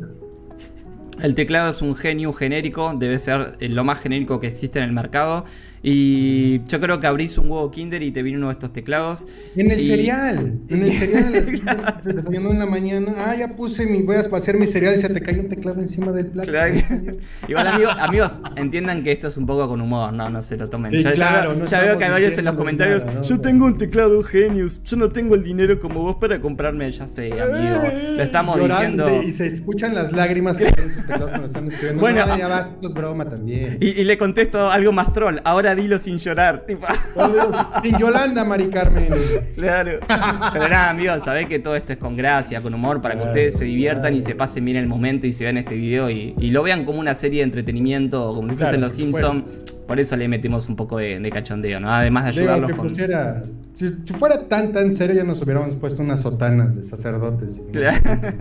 el teclado es un Geniu genérico, debe ser lo más genérico que existe en el mercado. Y yo creo que abrís un huevo Kinder y te viene uno de estos teclados. En el y... cereal, en el cereal, desayunando en la mañana. Ah, ya puse mi, voy a hacer mi cereal y se te cae un teclado encima del plato. Claro. Igual, amigos, amigos, entiendan que esto es un poco con humor, no, no se lo tomen. Sí, ya claro, ya, no ya veo que hay varios en los comentarios. Nada, ¿no? Yo tengo un teclado Genius, yo no tengo el dinero como vos para comprarme. Ya sé, amigo, lo estamos llorando, diciendo. Y se escuchan las lágrimas que tienen sus teclados cuando están escribiendo. Bueno, no, ya vas, esto es broma también. Y, y le contesto algo más troll. Ahora dilo sin llorar, tipo. Sin Yolanda, Mari Carmen. Claro. Pero nada, amigos, sabés que todo esto es con gracia, con humor, para claro, que ustedes se diviertan claro. y se pasen bien el momento y se vean este video y, y lo vean como una serie de entretenimiento, como si fuesen claro, los Simpsons. Por eso le metemos un poco de, de cachondeo, ¿no? Además de ayudarlos Digo, si, con... pusiera, si, si fuera tan tan serio ya nos hubiéramos puesto unas sotanas de sacerdotes. Y claro.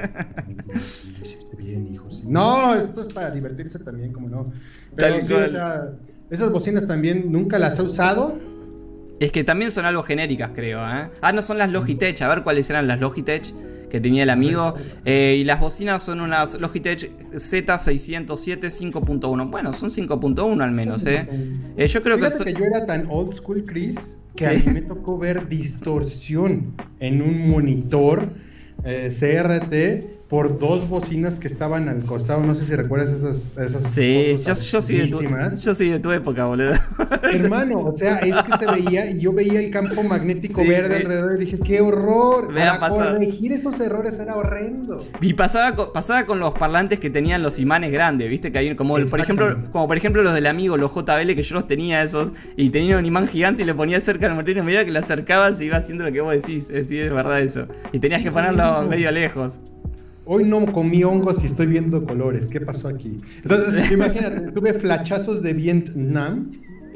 Bien, hijos. No, esto es para divertirse también, como no. Pero Tal sí, cual. o sea, esas bocinas también nunca las he usado. Es que también son algo genéricas, creo, ¿eh? Ah, no son las Logitech. A ver cuáles eran las Logitech que tenía el amigo. Eh, y las bocinas son unas Logitech Z seiscientos siete cinco punto uno. Bueno, son cinco punto uno al menos, ¿eh? eh yo creo Fíjate que, que son... yo era tan old school, Chris, que ¿Sí? a mí me tocó ver distorsión en un monitor eh, C R T por dos bocinas que estaban al costado. No sé si recuerdas esas, esas Sí, yo, yo, soy de tu, buenísimas. yo soy de tu época, boludo. Hermano, o sea, es que se veía, y yo veía el campo magnético Sí, verde sí. alrededor y dije, ¡qué horror! Vea, Para pasa- corregir estos errores era horrendo. Y pasaba con, pasaba con los parlantes que tenían los imanes grandes, ¿viste? Que hay como, el- por ejemplo, Exactamente. como por ejemplo los del amigo, los J B L, que yo los tenía esos, y tenía un imán gigante y le ponía cerca al martillo y a medida que lo acercabas se iba haciendo lo que vos decís. Es, sí, es verdad eso. Y tenías Sí, que ponerlo no. medio lejos. Hoy no comí hongos y estoy viendo colores. ¿Qué pasó aquí? Entonces, imagínate, tuve flachazos de Vietnam.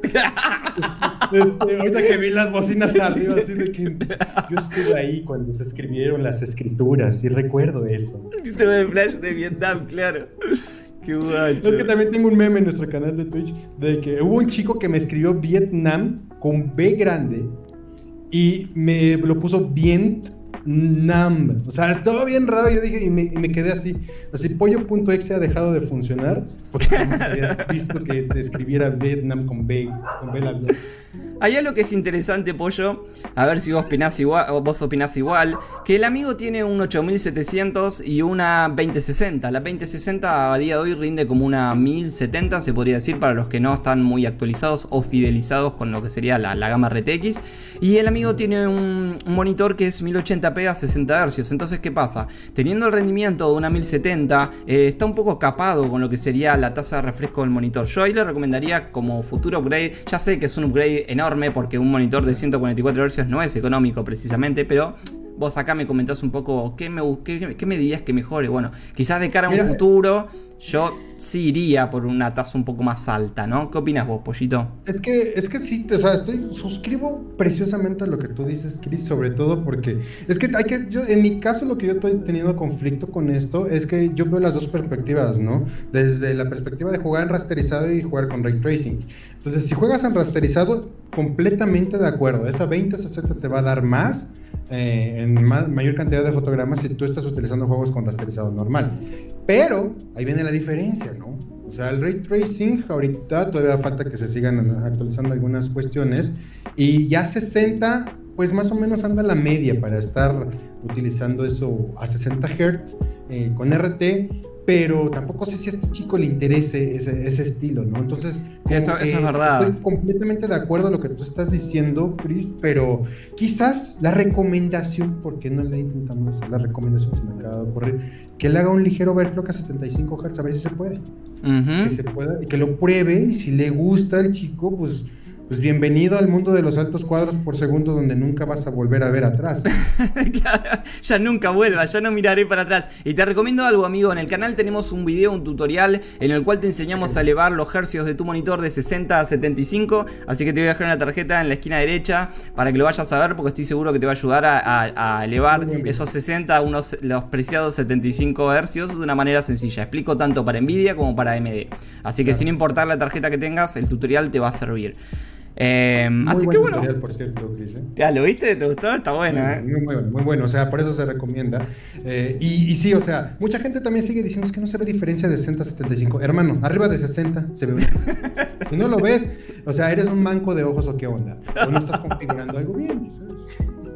Este, ahorita que vi las bocinas arriba, así de que yo estuve ahí cuando se escribieron las escrituras y recuerdo eso. Tuve flash de Vietnam, claro. Qué guacho. Es que también tengo un meme en nuestro canal de Twitch de que hubo un chico que me escribió Vietnam con B grande y me lo puso Vietnam. O sea, estaba bien raro. Yo dije, y me, y me quedé así. Así, pollo.exe ha dejado de funcionar porque jamás había visto que te escribiera Vietnam con B, con B labial. Hay algo que es interesante, Pollo, a ver si vos opinás igual, o vos opinás igual, que el amigo tiene un ocho mil setecientos y una veinte sesenta. La veinte sesenta a día de hoy rinde como una mil setenta, se podría decir, para los que no están muy actualizados o fidelizados con lo que sería la, la gama R T X. Y el amigo tiene un, un monitor que es mil ochenta p a sesenta hercios. Entonces, ¿qué pasa? Teniendo el rendimiento de una mil setenta, eh, está un poco capado con lo que sería la tasa de refresco del monitor. Yo ahí le recomendaría como futuro upgrade, ya sé que es un upgrade enorme porque un monitor de ciento cuarenta y cuatro hercios no es económico precisamente, pero Vos acá me comentás un poco qué me, qué, qué me dirías que mejore. Bueno, quizás de cara a un Mira, futuro yo sí iría por una tasa un poco más alta, ¿no? ¿Qué opinas vos, Pollito? Es que, es que sí, o sea, estoy, suscribo preciosamente a lo que tú dices, Chris, sobre todo porque es que hay que, yo, en mi caso lo que yo estoy teniendo conflicto con esto es que yo veo las dos perspectivas, ¿no? Desde la perspectiva de jugar en rasterizado y jugar con ray tracing. Entonces, si juegas en rasterizado, completamente de acuerdo, esa veinte sesenta te va a dar más, eh, en ma mayor cantidad de fotogramas si tú estás utilizando juegos con rasterizado normal. Pero ahí viene la diferencia, ¿no? O sea, el ray tracing ahorita todavía falta que se sigan actualizando algunas cuestiones y ya sesenta, pues más o menos anda la media para estar utilizando eso a sesenta hertz eh, con R T, pero tampoco sé si a este chico le interese ese, ese estilo, ¿no? Entonces, eso, eso es verdad. Estoy completamente de acuerdo a lo que tú estás diciendo, Chris, pero quizás la recomendación, porque no le intentamos hacer la recomendación, se me acaba de ocurrir, que le haga un ligero overclock a setenta y cinco hertz, a ver si se puede. Uh-huh. Que se pueda, y que lo pruebe, y si le gusta al chico, pues... Pues bienvenido al mundo de los altos cuadros por segundo donde nunca vas a volver a ver atrás. Claro, ya nunca vuelva, ya no miraré para atrás. Y te recomiendo algo, amigo, en el canal tenemos un video, un tutorial en el cual te enseñamos a elevar los hercios de tu monitor de sesenta a setenta y cinco. Así que te voy a dejar una tarjeta en la esquina derecha para que lo vayas a ver, porque estoy seguro que te va a ayudar a, a, a elevar esos sesenta a unos, los preciados setenta y cinco hercios de una manera sencilla. Explico tanto para Nvidia como para A M D. Así que claro, sin importar la tarjeta que tengas, el tutorial te va a servir. Eh, así que bueno, tutorial, por cierto, Chris, ¿eh? ¿Ya lo viste? ¿Te gustó? Está bueno, muy, ¿eh? Muy, muy, muy bueno, o sea, por eso se recomienda. Eh, y, y sí, o sea, mucha gente también sigue diciendo es que no se ve diferencia de sesenta a setenta y cinco. Hermano, arriba de sesenta se ve una diferencia. Si no lo ves, o sea, eres un manco de ojos o qué onda. O no estás configurando algo bien, ¿sabes?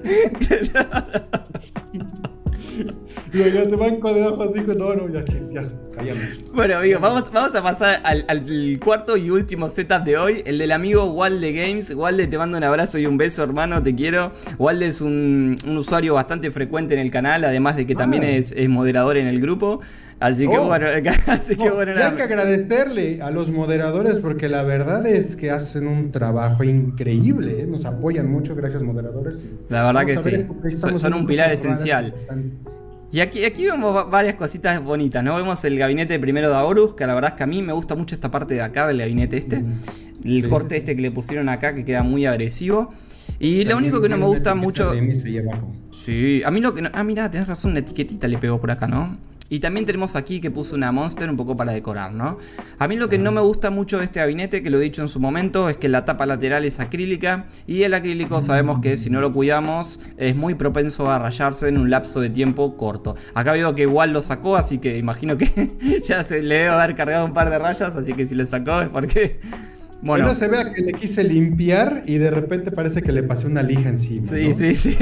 Yo ya te banco de ojos, digo, no, no, ya, ya, cállame. Bueno, amigo, vamos, vamos a pasar al, al cuarto y último setup de hoy, el del amigo Walde Games. Walde, te mando un abrazo y un beso, hermano, te quiero. Walde es un, un usuario bastante frecuente en el canal, además de que también ah. es, es moderador en el grupo. Así que, oh, bueno, así no, que bueno, hay que agradecerle a los moderadores porque la verdad es que hacen un trabajo increíble, ¿eh? Nos apoyan mucho, gracias moderadores. La verdad que sí, son, son un pilar esencial. Y aquí, aquí vemos varias cositas bonitas, ¿no? Vemos el gabinete primero de Aorus, que la verdad es que a mí me gusta mucho esta parte de acá del gabinete este. Mm. El sí, corte este que le pusieron acá, que queda muy agresivo. Y también lo único que no me gusta mucho... Sí, a mí lo que no... Ah, mira, tenés razón, una etiquetita le pegó por acá, ¿no? Y también tenemos aquí que puso una Monster un poco para decorar, ¿no? A mí lo que no me gusta mucho de este gabinete, que lo he dicho en su momento, es que la tapa lateral es acrílica. Y el acrílico sabemos que si no lo cuidamos es muy propenso a rayarse en un lapso de tiempo corto. Acá veo que igual lo sacó, así que imagino que ya se le debe haber cargado un par de rayas. Así que si lo sacó es porque... Bueno, no se vea que le quise limpiar y de repente parece que le pasé una lija encima. Sí, ¿no? sí, sí.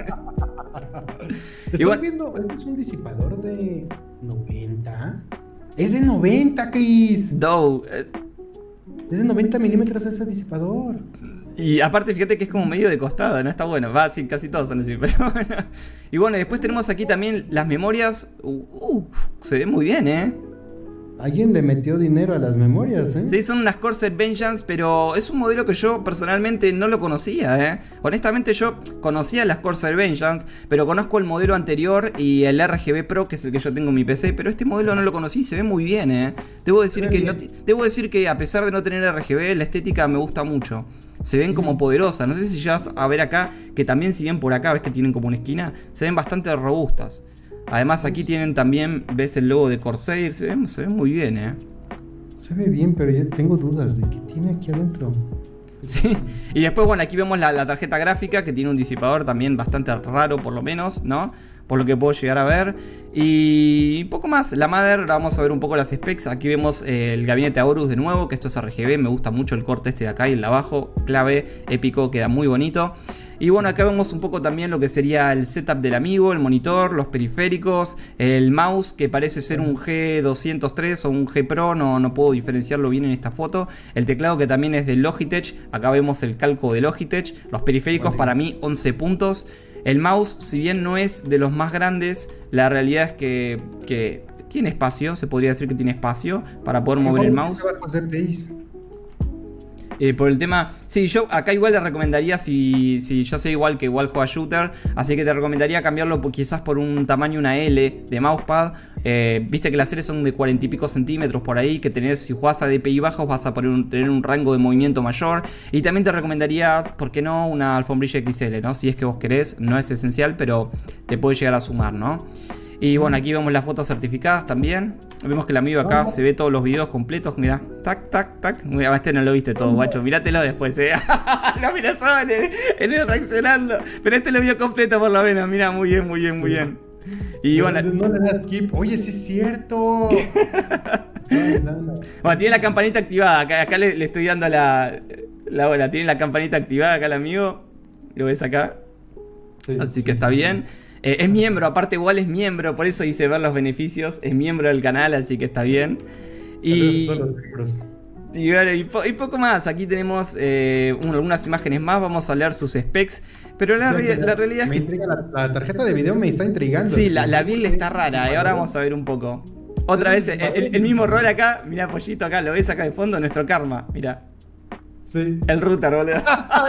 Estoy bueno, viendo, es un disipador de noventa. Es de noventa, Chris. No. Eh. Es de noventa milímetros ese disipador. Y aparte, fíjate que es como medio de costado, ¿no? Está bueno. Va, sí, casi todos son así, pero bueno. Y bueno, después tenemos aquí también las memorias. Uh, uh, se ve muy bien, ¿eh? Alguien le metió dinero a las memorias, ¿eh? Sí, son unas Corsair Vengeance, pero es un modelo que yo personalmente no lo conocía, ¿eh? Honestamente yo conocía las Corsair Vengeance, pero conozco el modelo anterior y el R G B Pro, que es el que yo tengo en mi P C, pero este modelo no lo conocí, se ve muy bien, ¿eh? Debo decir, que, no, debo decir que a pesar de no tener R G B, la estética me gusta mucho. Se ven como poderosas, no sé si llegas a ver acá, que también si ven por acá, ves que tienen como una esquina, se ven bastante robustas. Además aquí tienen también, ves el logo de Corsair, se ven, se ven muy bien, ¿eh? Se ve bien, pero yo tengo dudas de qué tiene aquí adentro. Sí, y después bueno, aquí vemos la, la tarjeta gráfica que tiene un disipador también bastante raro por lo menos, ¿no? Por lo que puedo llegar a ver. Y poco más, la Mother, vamos a ver un poco las specs. Aquí vemos eh, el gabinete Aorus de nuevo, que esto es R G B, me gusta mucho el corte este de acá y el de abajo, clave, épico, queda muy bonito. Y bueno, acá vemos un poco también lo que sería el setup del amigo, el monitor, los periféricos, el mouse que parece ser un G doscientos tres o un G Pro, no, no puedo diferenciarlo bien en esta foto. El teclado que también es de Logitech, acá vemos el calco de Logitech, los periféricos vale. Para mí once puntos. El mouse, si bien no es de los más grandes, la realidad es que, que tiene espacio, se podría decir que tiene espacio para poder mover el mouse. Eh, por el tema, sí, yo acá igual le recomendaría, si, si yo sé igual que igual juega shooter, así que te recomendaría cambiarlo por, quizás por un tamaño, una L de mousepad. Eh, viste que las L son de cuarenta y pico centímetros por ahí, que tenés, si jugás a D P I bajos vas a poner un, tener un rango de movimiento mayor. Y también te recomendaría, ¿por qué no?, una alfombrilla X L, ¿no? Si es que vos querés, no es esencial, pero te puede llegar a sumar, ¿no? Y bueno, aquí vemos las fotos certificadas también. Vemos que el amigo acá se ve todos los videos completos. Mirá, tac, tac, tac. Mirá, este no lo viste todo, guacho. Mirátelo después, eh. Lo mirá solo en el, en el reaccionando. Pero este lo vio completo por lo menos. Mirá, muy bien, muy bien, muy bien. Y bueno. No, no le das skip. Oye, sí es cierto. no, no, no. Bueno, tiene la campanita activada. Acá, acá le, le estoy dando la, la bola. Tiene la campanita activada acá el amigo. Lo ves acá. Sí, así que sí, está sí, bien. Sí. Eh, es miembro, aparte igual es miembro, por eso hice ver los beneficios. Es miembro del canal, así que está bien. Y, y, bueno, y, po, y poco más. Aquí tenemos eh, un, algunas imágenes más. Vamos a leer sus specs. Pero la, re, la realidad me es que... La, la tarjeta de video me está intrigando. Sí, la, la build está rara. Y ahora vamos a ver un poco. Otra vez, el, el, el mismo rol acá. Mirá, Pollito, acá, lo ves acá de fondo, nuestro karma. Mirá. Sí. El router, boludo.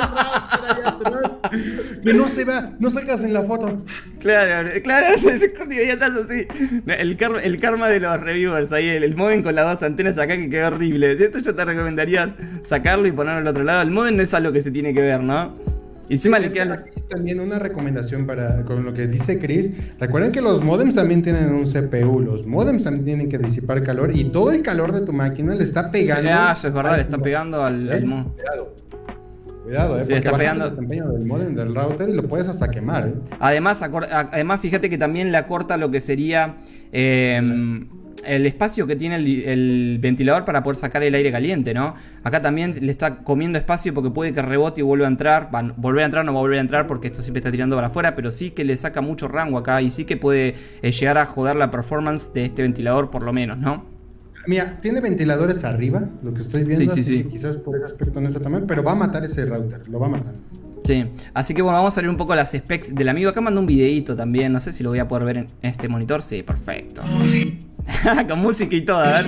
Que no se va, no sacas en la foto. Claro, claro, se escondió ahí atrás así. El karma, el karma de los reviewers ahí, el, el modem con las dos antenas acá que quedó horrible. De esto yo te recomendaría sacarlo y ponerlo al otro lado. El modem no es algo que se tiene que ver, ¿no? Y encima sí, le quedan las... También una recomendación para con lo que dice Chris. Recuerden que los modems también tienen un C P U. Los modems también tienen que disipar calor y todo el calor de tu máquina le está pegando. Sí, ah, eso es verdad, le está pegando al, al modem. Cuidado. Cuidado, eh, sí, porque está pegando el desempeño del modem del router y lo puedes hasta quemar, eh. Además, además fíjate que también le acorta lo que sería eh, el espacio que tiene el, el ventilador para poder sacar el aire caliente, ¿no? Acá también le está comiendo espacio porque puede que rebote y vuelva a entrar. Va, volver a entrar no va a volver a entrar porque esto siempre está tirando para afuera, pero sí que le saca mucho rango acá y sí que puede eh, llegar a joder la performance de este ventilador por lo menos, ¿no? Mira, tiene ventiladores arriba, lo que estoy viendo, sí, sí, así sí. que quizás por ese aspecto no está tan mal, pero va a matar ese router, lo va a matar. Sí, así que bueno, vamos a ver un poco las specs del amigo. Acá mandó un videito también, no sé si lo voy a poder ver en este monitor. Sí, perfecto. Con música y todo, a ver.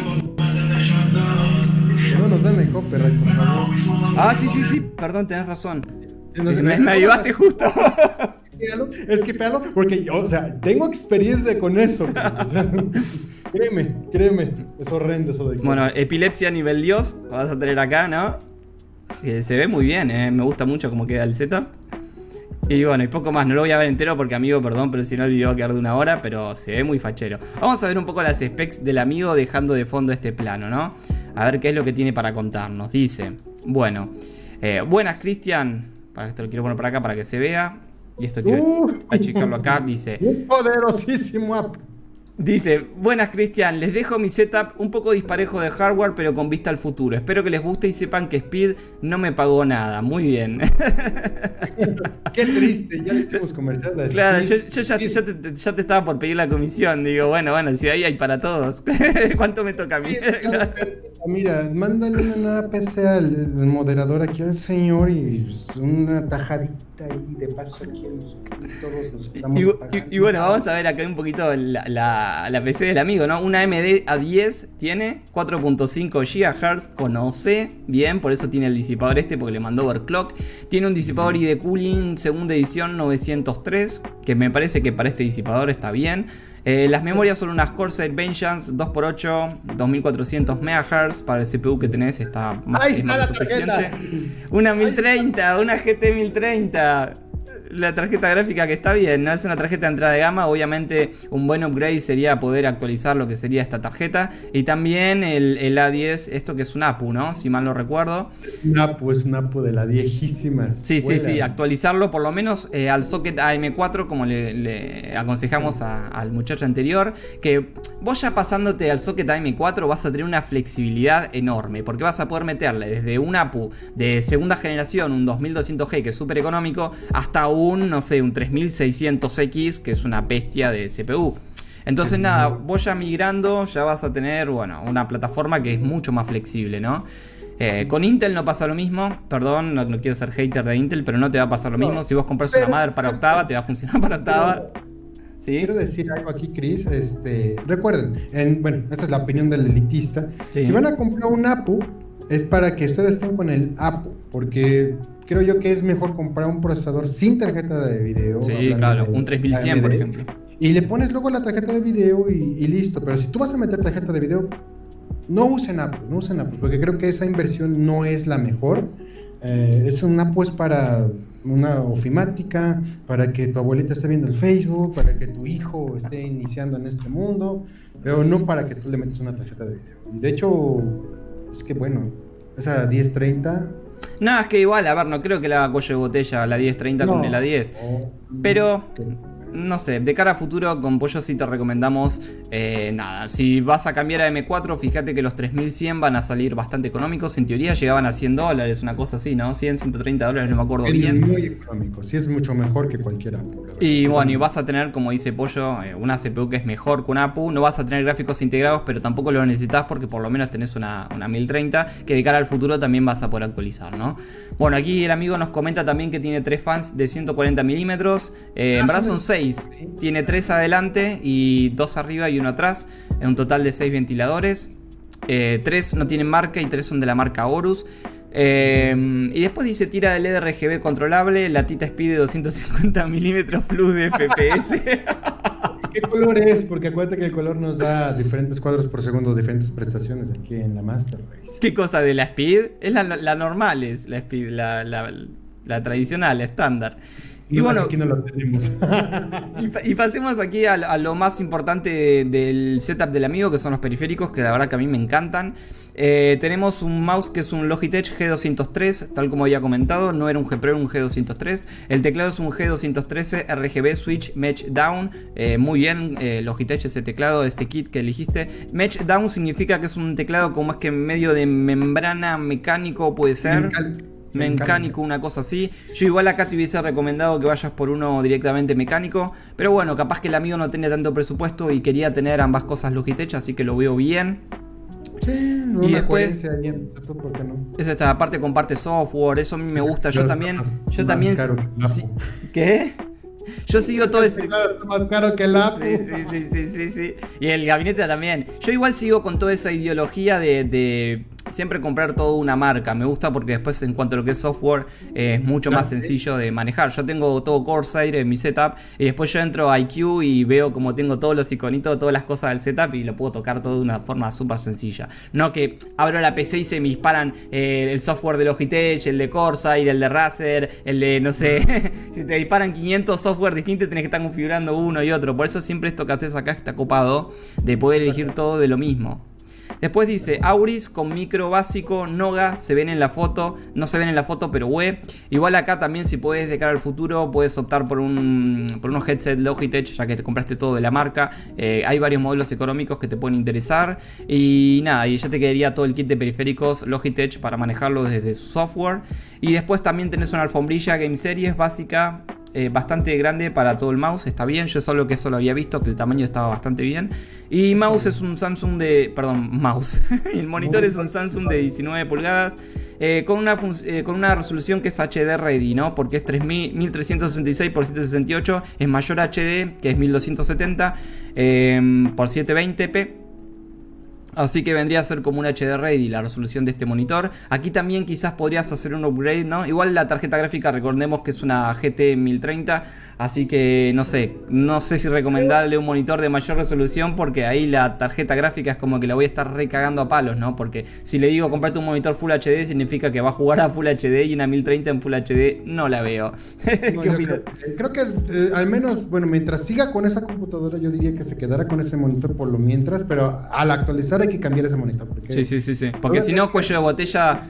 No nos dan el copyright, por favor. Ah, sí, sí, sí, perdón, tenés razón. No me, me, me ayudaste justo. Es que péalo, porque yo, o sea, tengo experiencia con eso. Pues, o sea, créeme, créeme, es horrendo eso de aquí. Bueno, epilepsia nivel Dios, vas a tener acá, ¿no? Eh, se ve muy bien, eh, me gusta mucho cómo queda el setup. Y bueno, y poco más, no lo voy a ver entero porque amigo, perdón, pero si no el video va a quedar de una hora, pero se ve muy fachero. Vamos a ver un poco las specs del amigo dejando de fondo este plano, ¿no? A ver qué es lo que tiene para contarnos. Dice, bueno, eh, buenas Cristian, para esto lo quiero poner por acá para que se vea. Y esto quiero uh, achicarlo acá, dice. Un poderosísimo app. Dice, buenas Cristian, les dejo mi setup un poco disparejo de hardware pero con vista al futuro. Espero que les guste y sepan que Speed no me pagó nada. Muy bien. Qué triste, ya le hicimos comercial a Claro, yo, yo ya, ya, te, ya te estaba por pedir la comisión. Digo, bueno, bueno, si ahí hay para todos. ¿Cuánto me toca a mí? Mira, mándale una P C al, al moderador aquí al señor y una tajadita ahí de paso aquí en los, todos los estamos y, y, y bueno, vamos a ver acá un poquito la, la, la P C del amigo, ¿no? Una A M D A diez tiene cuatro punto cinco gigahertz, conoce bien, por eso tiene el disipador este, porque le mandó overclock. Tiene un disipador I de cooling segunda edición novecientos tres, que me parece que para este disipador está bien. Eh, las memorias son unas Corsair Vengeance dos por ocho, dos mil cuatrocientos megahertz. Para el C P U que tenés está más, Ahí es está más la que suficiente. Una mil treinta, una G T mil treinta. La tarjeta gráfica que está bien, ¿no? Es una tarjeta de entrada de gama. Obviamente un buen upgrade sería poder actualizar lo que sería esta tarjeta. Y también el, el A diez, esto que es un A P U, ¿no? Si mal no recuerdo. Un A P U, es un A P U de la viejísima escuela. Sí, sí, sí, actualizarlo por lo menos eh, al socket A M cuatro, como le, le aconsejamos a, al muchacho anterior. Que vos ya pasándote al socket A M cuatro vas a tener una flexibilidad enorme, porque vas a poder meterle desde un A P U de segunda generación, un dos mil doscientos G, que es súper económico, hasta un un, no sé, un tres mil seiscientos X, que es una bestia de C P U. Entonces nada, vos ya migrando ya vas a tener, bueno, una plataforma que es mucho más flexible, ¿no? Eh, con Intel no pasa lo mismo, perdón, no, no quiero ser hater de Intel, pero no te va a pasar lo mismo. Si vos compras una mother para octava, te va a funcionar para octava. ¿Sí? Quiero decir algo aquí, Chris. Este, recuerden, en, bueno, esta es la opinión del elitista. Sí. Si van a comprar un A P U, es para que ustedes estén con el Apo, porque creo yo que es mejor comprar un procesador sin tarjeta de video. Sí, claro, de un tres mil cien, por ejemplo. Y le pones luego la tarjeta de video y, y listo. Pero si tú vas a meter tarjeta de video, no usen Apple, no usen Apple, porque creo que esa inversión no es la mejor. Eh, es una pues para una ofimática, para que tu abuelita esté viendo el Facebook, para que tu hijo esté iniciando en este mundo, pero no para que tú le metas una tarjeta de video. Y de hecho, es que bueno, esa diez treinta... No, es que igual, a ver, no creo que le haga cuello de botella a la diez treinta no, con el A diez, no, pero... Okay. No sé, de cara a futuro con Pollo sí te recomendamos, eh, nada, si vas a cambiar a M cuatro, fíjate que los tres mil cien van a salir bastante económicos, en teoría llegaban a cien dólares, una cosa así, ¿no? cien, ciento treinta dólares, no me acuerdo es bien. Es muy económico, sí es mucho mejor que cualquier Apu. Y bueno, y vas a tener, como dice Pollo, eh, una C P U que es mejor que una Apu, no vas a tener gráficos integrados, pero tampoco lo necesitas porque por lo menos tenés una, una mil treinta, que de cara al futuro también vas a poder actualizar, ¿no? Bueno, aquí el amigo nos comenta también que tiene tres fans de ciento cuarenta milímetros, eh, en verdad son seis, tiene tres adelante y dos arriba y uno atrás, en un total de seis ventiladores, eh, tres no tienen marca y tres son de la marca Horus. Eh, y después dice tira de L E D R G B controlable, latita speed de doscientos cincuenta milímetros plus de F P S. ¿Qué color es? Porque acuérdate que el color nos da diferentes cuadros por segundo, diferentes prestaciones aquí en la Master Race. ¿Qué cosa de la speed? Es la, la normal, es la speed, la, la, la tradicional, la estándar. Y no, bueno, aquí no lo tenemos. y, y pasemos aquí a, a lo más importante de, del setup del amigo, que son los periféricos, que la verdad que a mí me encantan. Eh, tenemos un mouse que es un Logitech G doscientos tres, tal como había comentado, no era un G Pro, era un G doscientos tres. El teclado es un G doscientos trece R G B Switch Mesh Down, eh, muy bien, eh, Logitech, ese teclado, este kit que elegiste. Mesh Down significa que es un teclado como es que en medio de membrana mecánico puede ser. Mencal. Mecánico, una cosa así. Yo igual acá te hubiese recomendado que vayas por uno directamente mecánico, pero bueno, capaz que el amigo no tenía tanto presupuesto y quería tener ambas cosas Logitech, así que lo veo bien. Sí, una y después bien, ¿por qué no? Eso está, aparte comparte software, eso a mí me gusta. Yo también, yo también. Sí, ¿qué? Yo sigo todo ese. Es más caro que el Apu. Sí, sí, sí, sí, sí, sí. Y el gabinete también. Yo igual sigo con toda esa ideología de, de siempre comprar toda una marca. Me gusta porque después, en cuanto a lo que es software, eh, es mucho más sencillo de manejar. Yo tengo todo Corsair en mi setup y después yo entro a I Q y veo como tengo todos los iconitos, todas las cosas del setup y lo puedo tocar todo de una forma súper sencilla. No que abro la P C y se me disparan eh, el software de Logitech, el de Corsair, el de Razer, el de no sé. Si te disparan quinientos software distintos, tenés que estar configurando uno y otro. Por eso siempre esto que haces acá está copado de poder elegir todo de lo mismo. Después dice Auris con micro básico, Noga, se ven en la foto, no se ven en la foto pero web. Igual acá también si puedes de cara al futuro puedes optar por un por unos headset Logitech ya que te compraste todo de la marca. Eh, hay varios modelos económicos que te pueden interesar. Y nada, y ya te quedaría todo el kit de periféricos Logitech para manejarlo desde su software. Y después también tenés una alfombrilla Game Series básica. Eh, bastante grande para todo el mouse, está bien, yo solo que eso lo había visto, que el tamaño estaba bastante bien. Y mouse es un Samsung de, perdón, mouse, el monitor es un Samsung de diecinueve pulgadas, eh, con, una eh, con una resolución que es H D ready, ¿no? Porque es mil trescientos sesenta y seis por setecientos sesenta y ocho, es mayor H D, que es mil doscientos setenta eh, por setecientos veinte p. Así que vendría a ser como un H D ready la resolución de este monitor. Aquí también quizás podrías hacer un upgrade, ¿no? Igual la tarjeta gráfica, recordemos que es una G T mil treinta. Así que no sé, no sé si recomendarle un monitor de mayor resolución, porque ahí la tarjeta gráfica es como que la voy a estar recagando a palos, ¿no? Porque si le digo comprate un monitor Full H D, significa que va a jugar a Full H D, y una mil treinta en Full H D no la veo. ¿Qué no, opinas? Creo, creo que eh, al menos, bueno, mientras siga con esa computadora, yo diría que se quedara con ese monitor por lo mientras, pero al actualizar hay que cambiar ese monitor. Porque sí, sí, sí, sí. Porque si no, cuello de botella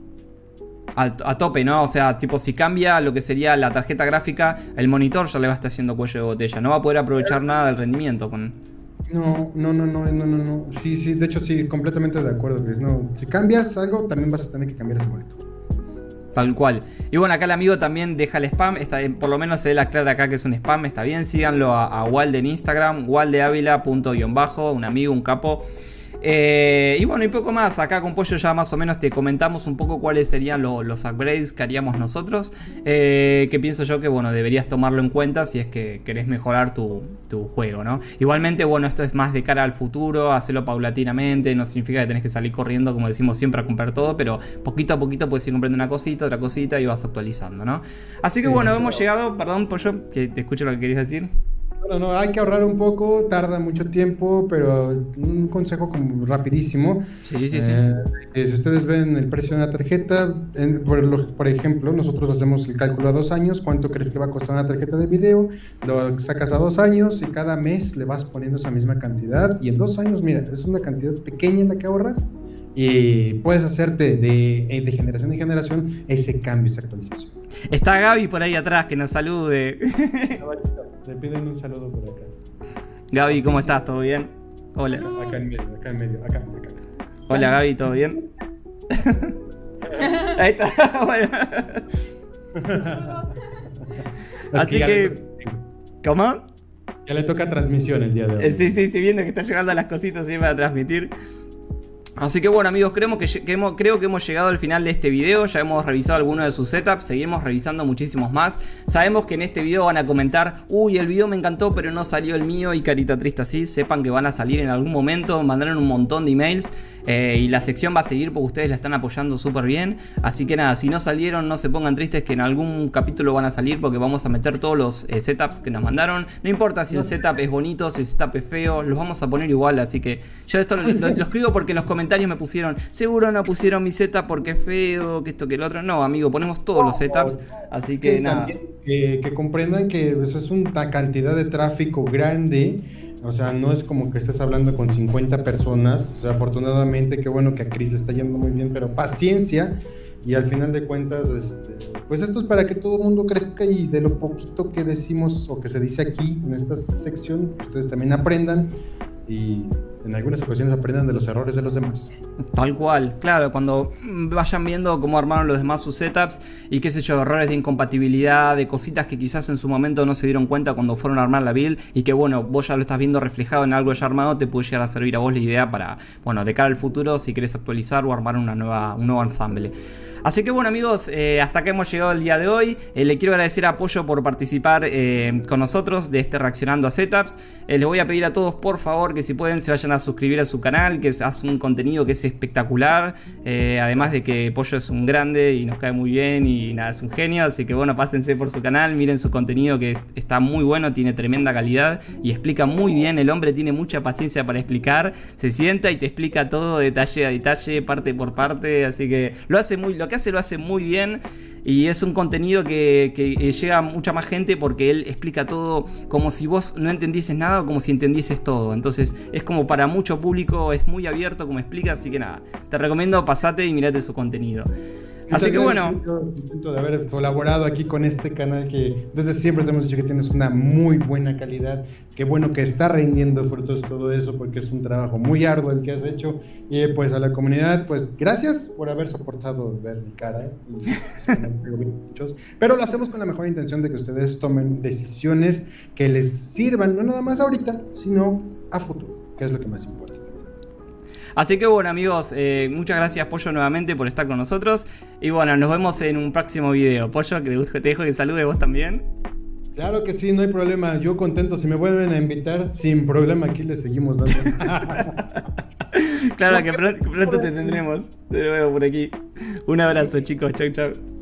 a, a tope, ¿no? O sea, tipo, si cambia lo que sería la tarjeta gráfica, el monitor ya le va a estar haciendo cuello de botella. No va a poder aprovechar nada del rendimiento con... No, no, no, no, no, no, no. Sí, sí, de hecho sí, completamente de acuerdo, Chris. No, si cambias algo, también vas a tener que cambiar ese monitor. Tal cual. Y bueno, acá el amigo también deja el spam. Está, por lo menos se le aclara acá que es un spam. Está bien, síganlo a, a Walde en Instagram, waldeavila punto guión bajo, un amigo, un capo. Eh, y bueno, y poco más. Acá con Pollo ya más o menos te comentamos un poco cuáles serían lo, los upgrades que haríamos nosotros. Eh, que pienso yo que bueno, deberías tomarlo en cuenta si es que querés mejorar tu, tu juego, ¿no? Igualmente, bueno, esto es más de cara al futuro, hacerlo paulatinamente. No significa que tenés que salir corriendo, como decimos siempre, a comprar todo, pero poquito a poquito puedes ir comprando una cosita, otra cosita y vas actualizando, ¿no? Así que bueno, hemos llegado. Perdón, Pollo, que te escucho lo que querías decir. No, no, hay que ahorrar un poco, tarda mucho tiempo, pero un consejo como rapidísimo. Sí, sí, eh, sí. Si ustedes ven el precio de una tarjeta, en, por, lo, por ejemplo, nosotros hacemos el cálculo a dos años, ¿cuánto crees que va a costar una tarjeta de video? Lo sacas a dos años y cada mes le vas poniendo esa misma cantidad y en dos años, mira, es una cantidad pequeña en la que ahorras y puedes hacerte de, de generación en generación ese cambio, esa actualización. Está Gaby por ahí atrás, que nos salude. Le piden un saludo por acá. Gaby, ¿cómo estás? ¿Todo bien? Hola. Acá, acá en medio, acá en medio, acá, acá. Hola Gaby, ¿todo bien? Ahí está. Bueno. Así que... ¿Cómo? Ya le toca transmisión el día de hoy. Sí, sí, sí, viendo que está llegando las cositas siempre a transmitir. Así que bueno amigos, creemos que, que hemos, creo que hemos llegado al final de este video. Ya hemos revisado algunos de sus setups, seguimos revisando muchísimos más. Sabemos que en este video van a comentar: uy, el video me encantó pero no salió el mío, y carita triste así. Sepan que van a salir en algún momento, mandaron un montón de emails. Eh, y la sección va a seguir porque ustedes la están apoyando súper bien. Así que nada, si no salieron, no se pongan tristes, que en algún capítulo van a salir, porque vamos a meter todos los eh, setups que nos mandaron. No importa si el setup es bonito, si el setup es feo, los vamos a poner igual. Así que yo esto lo, lo, lo escribo porque en los comentarios me pusieron: seguro no pusieron mi setup porque es feo, que esto, que lo otro. No, amigo, ponemos todos los setups. Así que, que nada. También, que, que comprendan que eso es una cantidad de tráfico grande. O sea, no es como que estés hablando con cincuenta personas. O sea, afortunadamente, qué bueno que a Chris le está yendo muy bien, pero paciencia. Y al final de cuentas, este, pues esto es para que todo el mundo crezca, y de lo poquito que decimos o que se dice aquí en esta sección, ustedes también aprendan y en algunas ocasiones aprendan de los errores de los demás. Tal cual, claro, cuando vayan viendo cómo armaron los demás sus setups y qué sé yo, errores de incompatibilidad, de cositas que quizás en su momento no se dieron cuenta cuando fueron a armar la build, y que bueno, vos ya lo estás viendo reflejado en algo ya armado, te puede llegar a servir a vos la idea para, bueno, de cara al futuro, si querés actualizar o armar una nueva, un nuevo ensamble. Así que bueno amigos, eh, hasta acá hemos llegado el día de hoy. eh, Le quiero agradecer a Pollo por participar eh, con nosotros de este Reaccionando a Setups. eh, Les voy a pedir a todos por favor que si pueden se vayan a suscribir a su canal, que hace un contenido que es espectacular. eh, Además de que Pollo es un grande y nos cae muy bien y nada, es un genio. Así que bueno, pásense por su canal, miren su contenido, que es, está muy bueno, tiene tremenda calidad y explica muy bien. El hombre tiene mucha paciencia para explicar, se sienta y te explica todo detalle a detalle, parte por parte. Así que lo hace muy, lo que hace lo hace muy bien, y es un contenido que, que llega a mucha más gente porque él explica todo como si vos no entendieses nada o como si entendieses todo. Entonces es como para mucho público, es muy abierto como explica. Así que nada, te recomiendo, pasate y mirate su contenido. Así que bueno, contento de haber colaborado aquí con este canal, que desde siempre te hemos dicho que tienes una muy buena calidad. Qué bueno que está rindiendo frutos todo eso, porque es un trabajo muy arduo el que has hecho. Y pues a la comunidad, pues gracias por haber soportado ver mi cara, ¿eh? Y, pero lo hacemos con la mejor intención de que ustedes tomen decisiones que les sirvan, no nada más ahorita, sino a futuro, que es lo que más importa. Así que bueno amigos, eh, muchas gracias Pollo nuevamente por estar con nosotros. Y bueno, nos vemos en un próximo video. Pollo, que te dejo que salude vos también. Claro que sí, no hay problema. Yo contento, si me vuelven a invitar, sin problema, aquí les seguimos dando. Claro que pronto, pronto te tendremos de nuevo por aquí. Un abrazo chicos, chau chau.